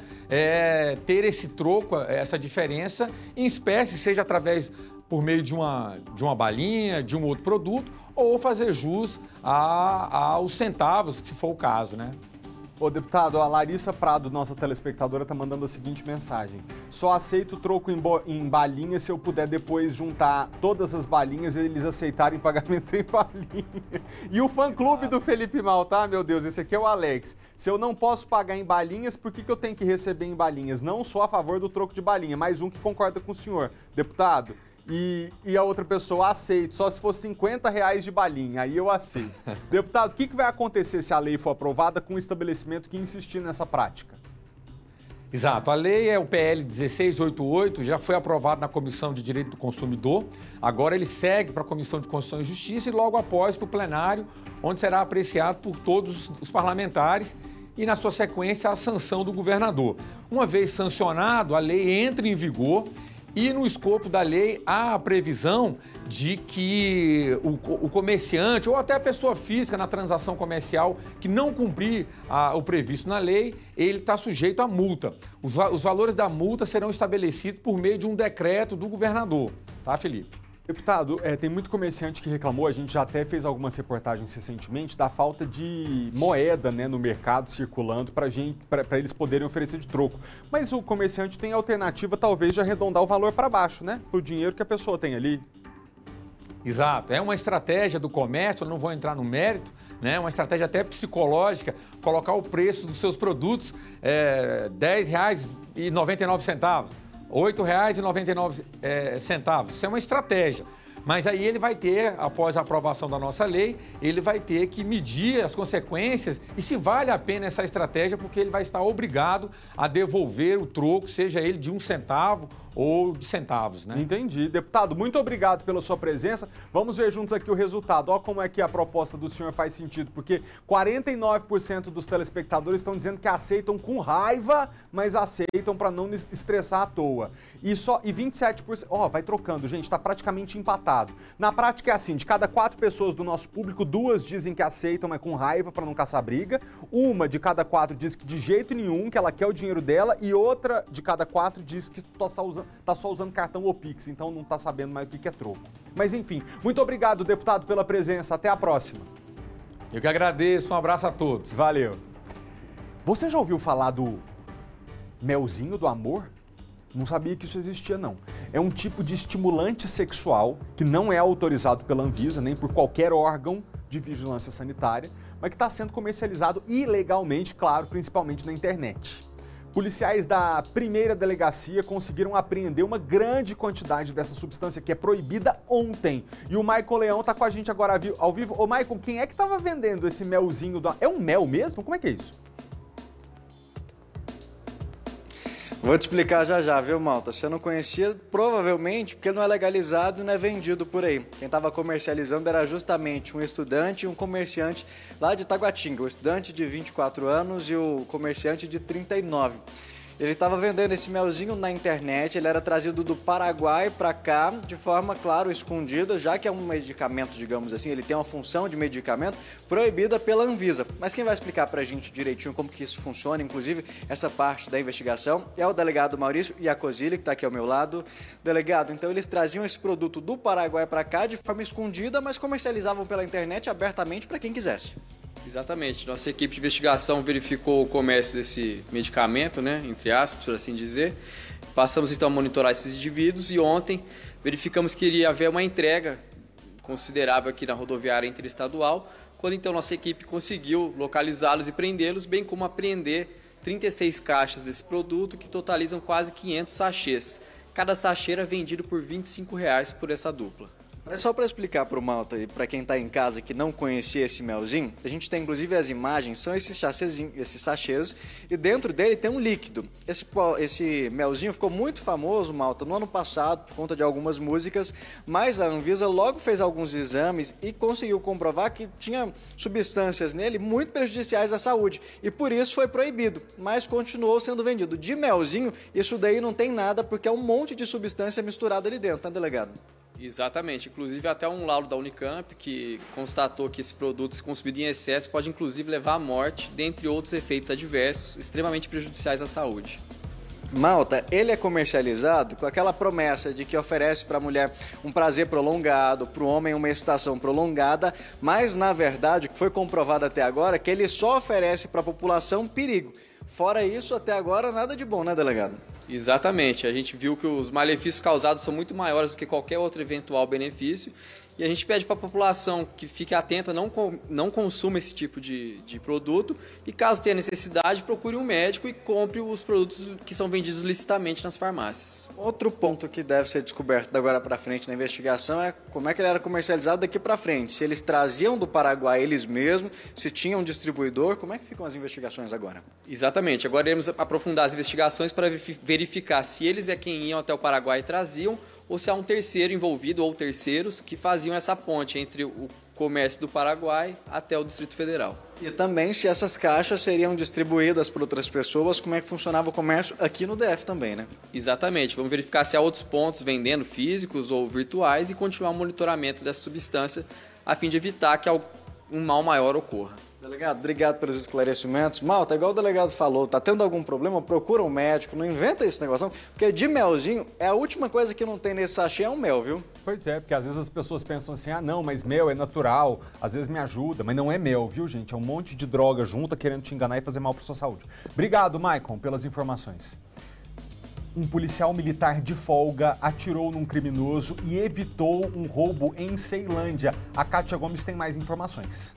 G: ter esse troco, essa diferença em espécie, seja através por meio de uma balinha, de um outro produto, ou fazer jus aos centavos, se for o caso, né?
A: Ô, deputado, a Larissa Prado, nossa telespectadora, está mandando a seguinte mensagem. Só aceito troco em balinha se eu puder depois juntar todas as balinhas e eles aceitarem pagamento em balinha. E o fã-clube do Felipe Malta, meu Deus, esse aqui é o Alex. Se eu não posso pagar em balinhas, por que eu tenho que receber em balinhas? Não sou a favor do troco de balinha. Mais um que concorda com o senhor, deputado. E a outra pessoa, aceito, só se for R$50 de balinha, aí eu aceito. Deputado, o que vai acontecer se a lei for aprovada com o estabelecimento que insistir nessa prática?
G: Exato, a lei é o PL 1688, já foi aprovado na Comissão de Direito do Consumidor, agora ele segue para a Comissão de Constituição e Justiça e logo após para o plenário, onde será apreciado por todos os parlamentares e, na sua sequência, a sanção do governador. Uma vez sancionado, a lei entra em vigor. E no escopo da lei há a previsão de que o comerciante ou até a pessoa física na transação comercial que não cumprir o previsto na lei, ele está sujeito a multa. Os valores da multa serão estabelecidos por meio de um decreto do governador, tá, Felipe?
A: Deputado, tem muito comerciante que reclamou, a gente já até fez algumas reportagens recentemente, da falta de moeda, né, no mercado circulando para eles poderem oferecer de troco. Mas o comerciante tem a alternativa talvez de arredondar o valor para baixo, né, para o dinheiro que a pessoa tem ali.
G: Exato, é uma estratégia do comércio, eu não vou entrar no mérito, né, uma estratégia até psicológica, colocar o preço dos seus produtos R$10,99. R$8,99. Isso é uma estratégia. Mas aí ele vai ter, após a aprovação da nossa lei, ele vai ter que medir as consequências e se vale a pena essa estratégia, porque ele vai estar obrigado a devolver o troco, seja ele de R$1 ou de centavos, né?
A: Entendi. Deputado, muito obrigado pela sua presença. Vamos ver juntos aqui o resultado. Olha como é que a proposta do senhor faz sentido, porque 49% dos telespectadores estão dizendo que aceitam com raiva, mas aceitam para não estressar à toa. E 27%... vai trocando, gente, está praticamente empatado. Na prática é assim, de cada 4 pessoas do nosso público, 2 dizem que aceitam, mas com raiva para não caçar briga. Uma de cada 4 diz que de jeito nenhum, que ela quer o dinheiro dela, e outra de cada 4 diz que tá só usando cartão ou Pix, então não tá sabendo mais o que é troco. Mas enfim, muito obrigado, deputado, pela presença. Até a próxima.
G: Eu que agradeço, um abraço a todos.
A: Valeu. Você já ouviu falar do melzinho do amor? Não sabia que isso existia, não. É um tipo de estimulante sexual que não é autorizado pela Anvisa, nem por qualquer órgão de vigilância sanitária, mas que está sendo comercializado ilegalmente, claro, principalmente na internet. Policiais da primeira delegacia conseguiram apreender uma grande quantidade dessa substância que é proibida ontem. E o Maicon Leão está com a gente agora ao vivo. Ô Maicon, quem é que estava vendendo esse melzinho? É um mel mesmo? Como é que é isso?
B: Vou te explicar já, viu, Malta? Você não conhecia, provavelmente, porque não é legalizado e não é vendido por aí. Quem estava comercializando era justamente um estudante e um comerciante lá de Taguatinga. O estudante de 24 anos e o comerciante de 39. Ele estava vendendo esse melzinho na internet, ele era trazido do Paraguai para cá, de forma, claro, escondida, já que é um medicamento, digamos assim, ele tem uma função de medicamento proibida pela Anvisa. Mas quem vai explicar para a gente direitinho como que isso funciona, inclusive essa parte da investigação, é o delegado Maurício Iacozilli, que está aqui ao meu lado. Delegado, então eles traziam esse produto do Paraguai para cá de forma escondida, mas comercializavam pela internet abertamente para quem quisesse.
H: Exatamente. Nossa equipe de investigação verificou o comércio desse medicamento, né, entre aspas, por assim dizer. Passamos então a monitorar esses indivíduos e ontem verificamos que iria haver uma entrega considerável aqui na rodoviária interestadual, quando então nossa equipe conseguiu localizá-los e prendê-los, bem como apreender 36 caixas desse produto que totalizam quase 500 sachês. Cada sachê era vendido por R$ 25,00 por essa dupla.
B: É só para explicar para o Malta e para quem está em casa que não conhecia esse melzinho, a gente tem inclusive as imagens, são esses sachês, e dentro dele tem um líquido. Esse melzinho ficou muito famoso, Malta, no ano passado, por conta de algumas músicas, mas a Anvisa logo fez alguns exames e conseguiu comprovar que tinha substâncias nele muito prejudiciais à saúde, e por isso foi proibido, mas continuou sendo vendido. De melzinho, isso daí não tem nada, porque é um monte de substância misturada ali dentro, tá, delegado?
H: Exatamente, inclusive até um laudo da Unicamp que constatou que esse produto, se consumido em excesso, pode inclusive levar à morte, dentre outros efeitos adversos extremamente prejudiciais à saúde.
B: Malta, ele é comercializado com aquela promessa de que oferece para a mulher um prazer prolongado, para o homem uma excitação prolongada, mas na verdade o que foi comprovado até agora é que ele só oferece para a população perigo. Fora isso, até agora nada de bom, né, delegado?
H: Exatamente, a gente viu que os malefícios causados são muito maiores do que qualquer outro eventual benefício e a gente pede para a população que fique atenta, não consuma esse tipo de produto e caso tenha necessidade, procure um médico e compre os produtos que são vendidos licitamente nas farmácias.
B: Outro ponto que deve ser descoberto da agora para frente na investigação é como é que ele era comercializado daqui para frente, se eles traziam do Paraguai eles mesmos, se tinha um distribuidor, como é que ficam as investigações agora?
H: Exatamente, agora iremos aprofundar as investigações para verificar se eles é quem iam até o Paraguai e traziam ou se há um terceiro envolvido ou terceiros que faziam essa ponte entre o comércio do Paraguai até o Distrito Federal.
B: E também se essas caixas seriam distribuídas por outras pessoas, como é que funcionava o comércio aqui no DF também, né?
H: Exatamente, vamos verificar se há outros pontos vendendo físicos ou virtuais e continuar o monitoramento dessa substância a fim de evitar que um mal maior ocorra.
B: Delegado, obrigado pelos esclarecimentos. Malta, igual o delegado falou, tá tendo algum problema, procura um médico, não inventa esse negócio não, porque de melzinho é a última coisa que não tem nesse sachê, é um mel, viu?
A: Pois é, porque às vezes as pessoas pensam assim, ah não, mas mel é natural, às vezes me ajuda, mas não é mel, viu gente? É um monte de droga junta querendo te enganar e fazer mal para sua saúde. Obrigado, Maicon, pelas informações. Um policial militar de folga atirou num criminoso e evitou um roubo em Ceilândia. A Kátia Gomes tem mais informações.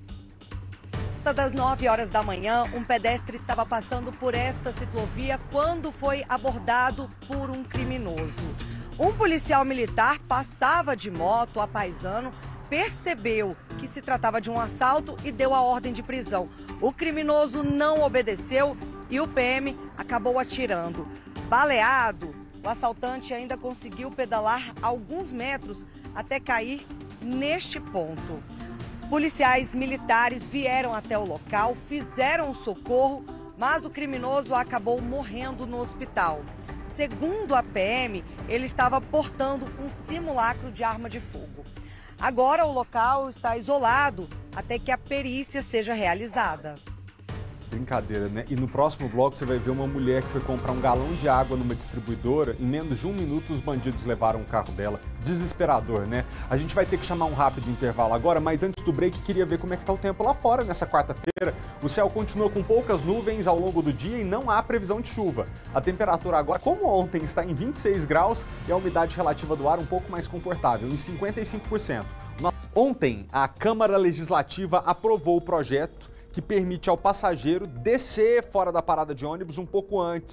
C: Das 9 horas da manhã, um pedestre estava passando por esta ciclovia quando foi abordado por um criminoso. Um policial militar passava de moto a paisano, percebeu que se tratava de um assalto e deu a ordem de prisão. O criminoso não obedeceu e o PM acabou atirando. Baleado, o assaltante ainda conseguiu pedalar alguns metros até cair neste ponto. Policiais militares vieram até o local, fizeram o socorro, mas o criminoso acabou morrendo no hospital. Segundo a PM, ele estava portando um simulacro de arma de fogo. Agora o local está isolado até que a perícia seja realizada.
A: Brincadeira, né? E no próximo bloco você vai ver uma mulher que foi comprar um galão de água numa distribuidora. Em menos de 1 minuto os bandidos levaram o carro dela. Desesperador, né? A gente vai ter que chamar um rápido intervalo agora, mas antes do break queria ver como é que tá o tempo lá fora nessa quarta-feira. O céu continua com poucas nuvens ao longo do dia e não há previsão de chuva. A temperatura agora, como ontem, está em 26 graus e a umidade relativa do ar um pouco mais confortável, em 55%. Ontem, a Câmara Legislativa aprovou o projeto que permite ao passageiro descer fora da parada de ônibus um pouco antes.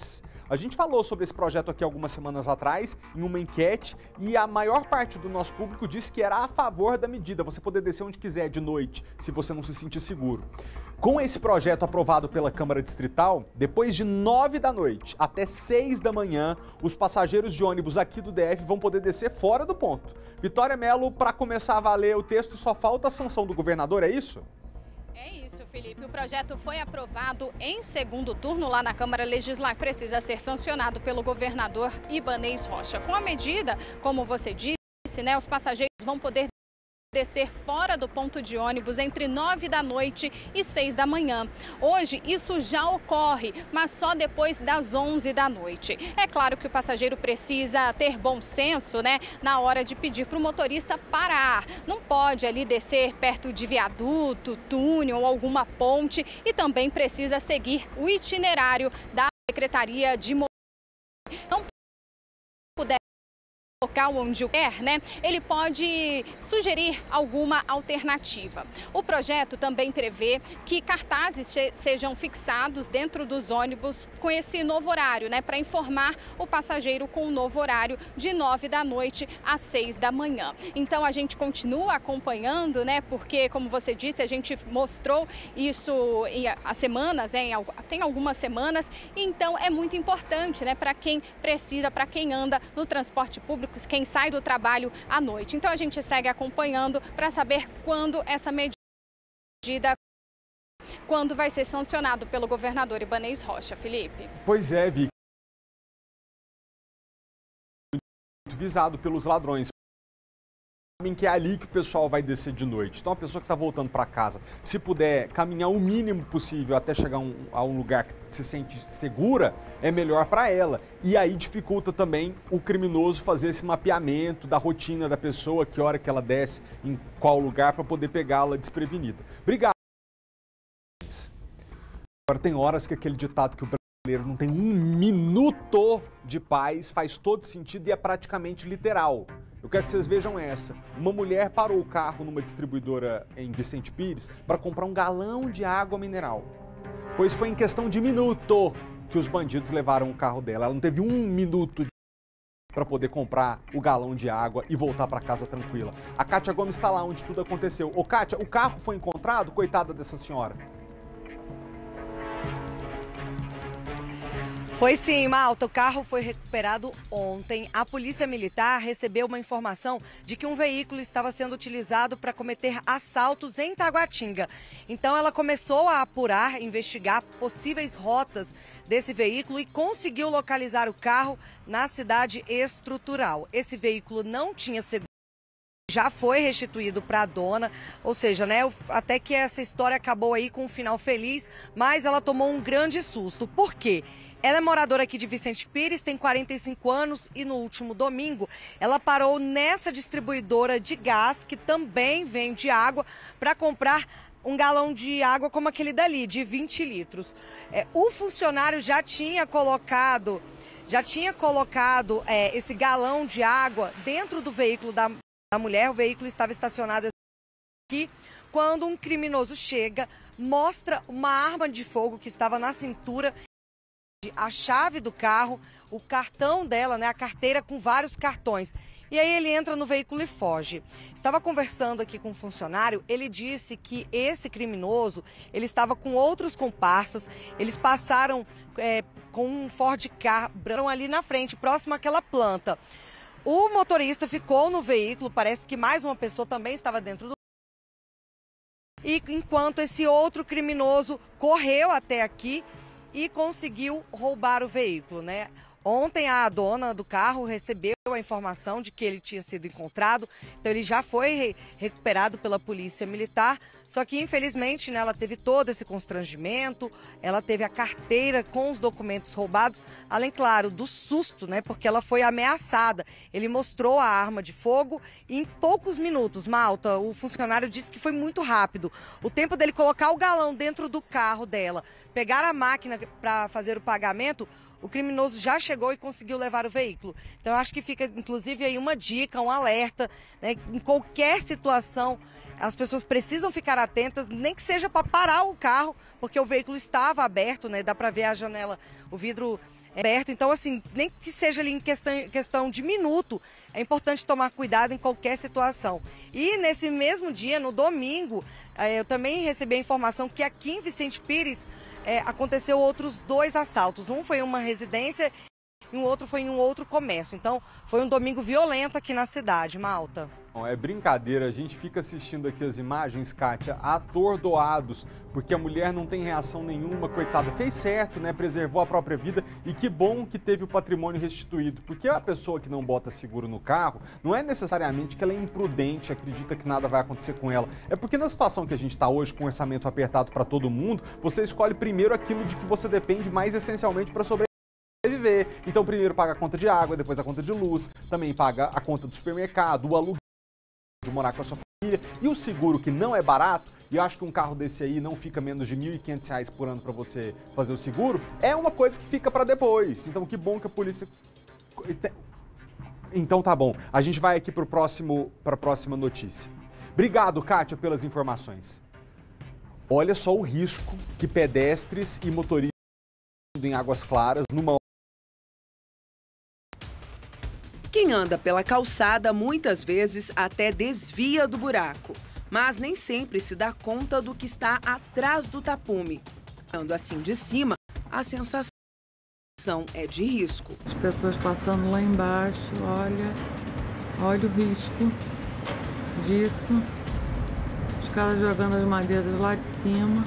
E: A gente falou sobre esse projeto aqui algumas semanas atrás, em uma enquete, e a maior parte do nosso público disse que era a favor da medida, você poder descer onde quiser de noite, se você não se sentir seguro. Com esse projeto aprovado pela Câmara Distrital, depois de 9 da noite até 6 da manhã, os passageiros de ônibus aqui do DF vão poder descer fora do ponto. Vitória Mello, para começar a valer o texto, só falta a sanção do governador, é isso?
D: É isso, Felipe. O projeto foi aprovado em segundo turno lá na Câmara Legislativa. Precisa ser sancionado pelo governador Ibanez Rocha. Com a medida, como você disse, né, os passageiros vão poder descer fora do ponto de ônibus entre 9 da noite e 6 da manhã. Hoje isso já ocorre, mas só depois das 11 da noite. É claro que o passageiro precisa ter bom senso, né, na hora de pedir para o motorista parar. Não pode ali descer perto de viaduto, túnel ou alguma ponte e também precisa seguir o itinerário da Secretaria de Mobilidade. Então, puder local onde o quer, né, ele pode sugerir alguma alternativa. O projeto também prevê que cartazes sejam fixados dentro dos ônibus com esse novo horário, né, para informar o passageiro com o novo horário de 9 da noite às 6 da manhã. Então a gente continua acompanhando, né, porque como você disse, a gente mostrou isso há semanas, né, tem algumas semanas, então é muito importante, né, para quem precisa, para quem anda no transporte público, quem sai do trabalho à noite. Então a gente segue acompanhando para saber quando essa medida, quando vai ser sancionado pelo governador Ibanez Rocha. Felipe.
A: Pois é, Vicky. Muito visado pelos ladrões. Sabem que é ali que o pessoal vai descer de noite. Então a pessoa que está voltando para casa, se puder caminhar o mínimo possível até chegar a um lugar que se sente segura, é melhor para ela. E aí dificulta também o criminoso fazer esse mapeamento da rotina da pessoa, que hora que ela desce, em qual lugar, para poder pegá-la desprevenida. Obrigado. Agora tem horas que aquele ditado que o brasileiro não tem um minuto de paz faz todo sentido e é praticamente literal. Eu quero que vocês vejam essa. Uma mulher parou o carro numa distribuidora em Vicente Pires para comprar um galão de água mineral. Pois foi em questão de minuto que os bandidos levaram o carro dela. Ela não teve um minuto para poder comprar o galão de água e voltar para casa tranquila. A Kátia Gomes está lá onde tudo aconteceu. Ô Kátia, o carro foi encontrado? Coitada dessa senhora.
C: Foi sim, Malta. O carro foi recuperado ontem. A Polícia Militar recebeu uma informação de que um veículo estava sendo utilizado para cometer assaltos em Taguatinga. Então ela começou a apurar, investigar possíveis rotas desse veículo e conseguiu localizar o carro na cidade estrutural. Esse veículo não tinha seguro. Já foi restituído para a dona, ou seja, né, até que essa história acabou aí com um final feliz, mas ela tomou um grande susto. Por quê? Ela é moradora aqui de Vicente Pires, tem 45 anos e no último domingo ela parou nessa distribuidora de gás, que também vende água, para comprar um galão de água como aquele dali, de 20 litros. O funcionário já tinha colocado esse galão de água dentro do veículo da mulher. O veículo estava estacionado aqui quando um criminoso chega, mostra uma arma de fogo que estava na cintura, a chave do carro, o cartão dela, né, a carteira com vários cartões. E aí ele entra no veículo e foge. Estava conversando aqui com um funcionário, ele disse que esse criminoso, ele estava com outros comparsas, eles passaram com um Ford Ka ali na frente, próximo àquela planta. O motorista ficou no veículo, parece que mais uma pessoa também estava dentro do... E enquanto esse outro criminoso correu até aqui e conseguiu roubar o veículo, né? Ontem a dona do carro recebeu a informação de que ele tinha sido encontrado, então ele já foi recuperado pela Polícia Militar, só que infelizmente, né, ela teve todo esse constrangimento, ela teve a carteira com os documentos roubados, além, claro, do susto, né, porque ela foi ameaçada. Ele mostrou a arma de fogo e em poucos minutos, Malta, o funcionário disse que foi muito rápido. O tempo dele colocar o galão dentro do carro dela, pegar a máquina para fazer o pagamento, o criminoso já chegou e conseguiu levar o veículo. Então, eu acho que fica, inclusive, aí uma dica, um alerta, né? Em qualquer situação, as pessoas precisam ficar atentas, nem que seja para parar o carro, porque o veículo estava aberto, né? Dá para ver a janela, o vidro perto. Então, assim, nem que seja ali em questão de minuto, é importante tomar cuidado em qualquer situação. E nesse mesmo dia, no domingo, eu também recebi a informação que aqui em Vicente Pires aconteceu outros 2 assaltos. Um foi em uma residência e um outro foi em um outro comércio. Então, foi um domingo violento aqui na cidade, Malta.
E: É brincadeira, a gente fica assistindo aqui as imagens, Kátia, atordoados, porque a mulher não tem reação nenhuma, coitada, fez certo, né, preservou a própria vida e que bom que teve o patrimônio restituído, porque a pessoa que não bota seguro no carro, não é necessariamente que ela é imprudente, acredita que nada vai acontecer com ela, é porque na situação que a gente está hoje, com orçamento apertado para todo mundo, você escolhe primeiro aquilo de que você depende mais essencialmente para sobreviver. Então primeiro paga a conta de água, depois a conta de luz, também paga a conta do supermercado, o aluguel de morar com a sua família e o seguro que não é barato, e eu acho que um carro desse aí não fica menos de R$ 1.500 por ano para você fazer o seguro, é uma coisa que fica para depois. Então que bom que a polícia... Então tá bom, a gente vai aqui para a próxima notícia. Obrigado, Kátia, pelas informações. Olha só o risco que pedestres e motoristas em Águas Claras numa...
L: Quem anda pela calçada muitas vezes até desvia do buraco, mas nem sempre se dá conta do que está atrás do tapume. Andando assim de cima, a sensação é de risco.
I: As pessoas passando lá embaixo, olha o risco disso. Os caras jogando as madeiras lá de cima.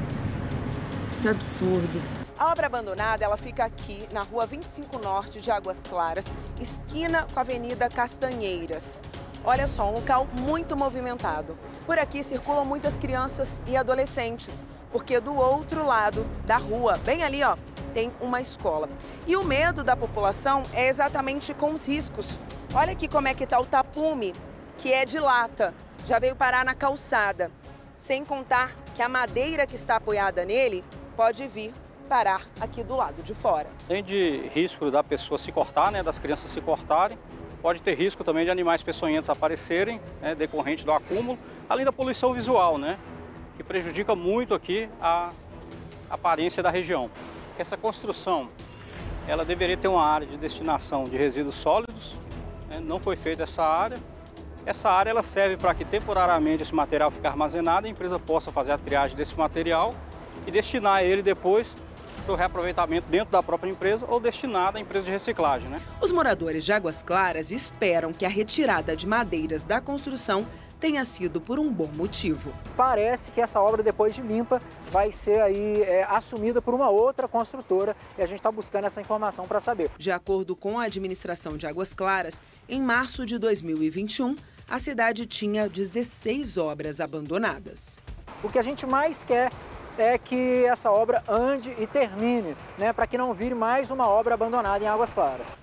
I: Que absurdo.
N: A obra abandonada, ela fica aqui na rua 25 Norte de Águas Claras, esquina com a Avenida Castanheiras. Olha só, um local muito movimentado. Por aqui circulam muitas crianças e adolescentes, porque do outro lado da rua, bem ali, ó, tem uma escola. E o medo da população é exatamente com os riscos. Olha aqui como é que tá o tapume, que é de lata, já veio parar na calçada. Sem contar que a madeira que está apoiada nele pode vir parar aqui do lado de fora.
J: Além de risco da pessoa se cortar, né, das crianças se cortarem, pode ter risco também de animais peçonhentos aparecerem, né, decorrente do acúmulo, além da poluição visual, né, que prejudica muito aqui a aparência da região. Essa construção, ela deveria ter uma área de destinação de resíduos sólidos, né, não foi feita essa área. Essa área ela serve para que temporariamente esse material fique armazenado e a empresa possa fazer a triagem desse material e destinar ele depois para o reaproveitamento dentro da própria empresa ou destinado à empresa de reciclagem, né?
L: Os moradores de Águas Claras esperam que a retirada de madeiras da construção tenha sido por um bom motivo.
W: Parece que essa obra, depois de limpa, vai ser aí assumida por uma outra construtora e a gente está buscando essa informação para saber.
L: De acordo com a administração de Águas Claras, em março de 2021, a cidade tinha 16 obras abandonadas.
W: O que a gente mais quer é que essa obra ande e termine, né, para que não vire mais uma obra abandonada em Águas Claras.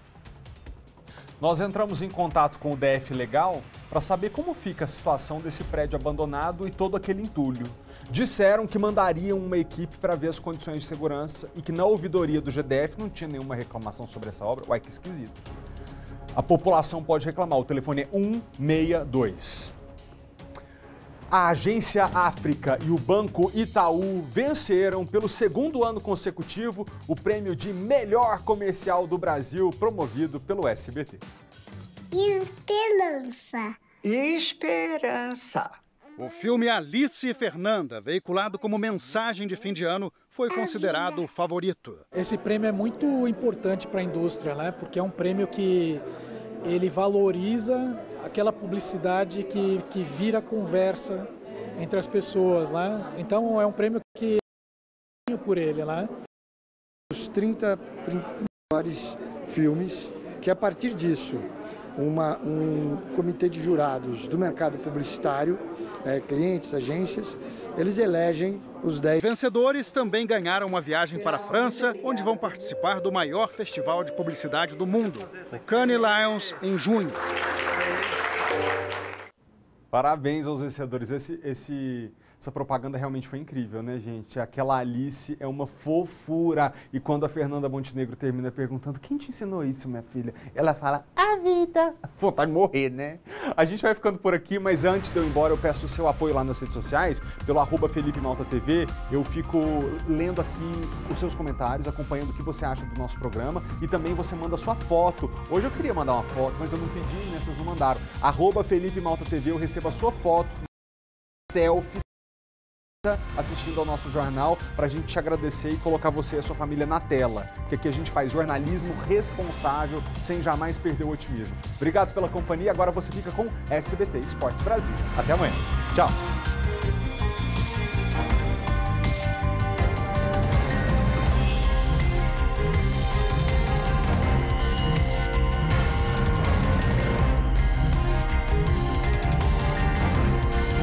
E: Nós entramos em contato com o DF Legal para saber como fica a situação desse prédio abandonado e todo aquele entulho. Disseram que mandariam uma equipe para ver as condições de segurança e que na ouvidoria do GDF não tinha nenhuma reclamação sobre essa obra. Uai, que esquisito. A população pode reclamar, o telefone é 162. A Agência África e o Banco Itaú venceram pelo segundo ano consecutivo o prêmio de melhor comercial do Brasil, promovido pelo SBT.
X: Esperança. O filme Alice e Fernanda, veiculado como mensagem de fim de ano, foi considerado o favorito.
Y: Esse prêmio é muito importante para a indústria, né? Porque é um prêmio que ele valoriza aquela publicidade que vira conversa entre as pessoas, né? Então é um prêmio que é por ele, né?
Z: Os 30 melhores filmes que a partir disso um comitê de jurados do mercado publicitário, clientes, agências, eles elegem os 10.
X: Vencedores também ganharam uma viagem para a França, onde vão participar do maior festival de publicidade do mundo, o Cannes Lions, em junho.
E: Parabéns aos vencedores. Esse
A: Essa propaganda realmente foi incrível, né, gente? Aquela Alice é uma fofura. E quando a Fernanda Montenegro termina perguntando, quem te ensinou isso, minha filha? Ela fala, a vida. Vontade de morrer, né? A gente vai ficando por aqui, mas antes de eu ir embora, eu peço o seu apoio lá nas redes sociais, pelo @FelipeMaltaTV. Eu fico lendo aqui os seus comentários, acompanhando o que você acha do nosso programa. E também você manda sua foto. Hoje eu queria mandar uma foto, mas eu não pedi, né? Vocês não mandaram. @FelipeMaltaTV, eu recebo a sua foto, selfie, assistindo ao nosso jornal, para a gente te agradecer e colocar você e a sua família na tela. Porque aqui a gente faz jornalismo responsável, sem jamais perder o otimismo. Obrigado pela companhia, agora você fica com SBT Esportes Brasil. Até amanhã. Tchau.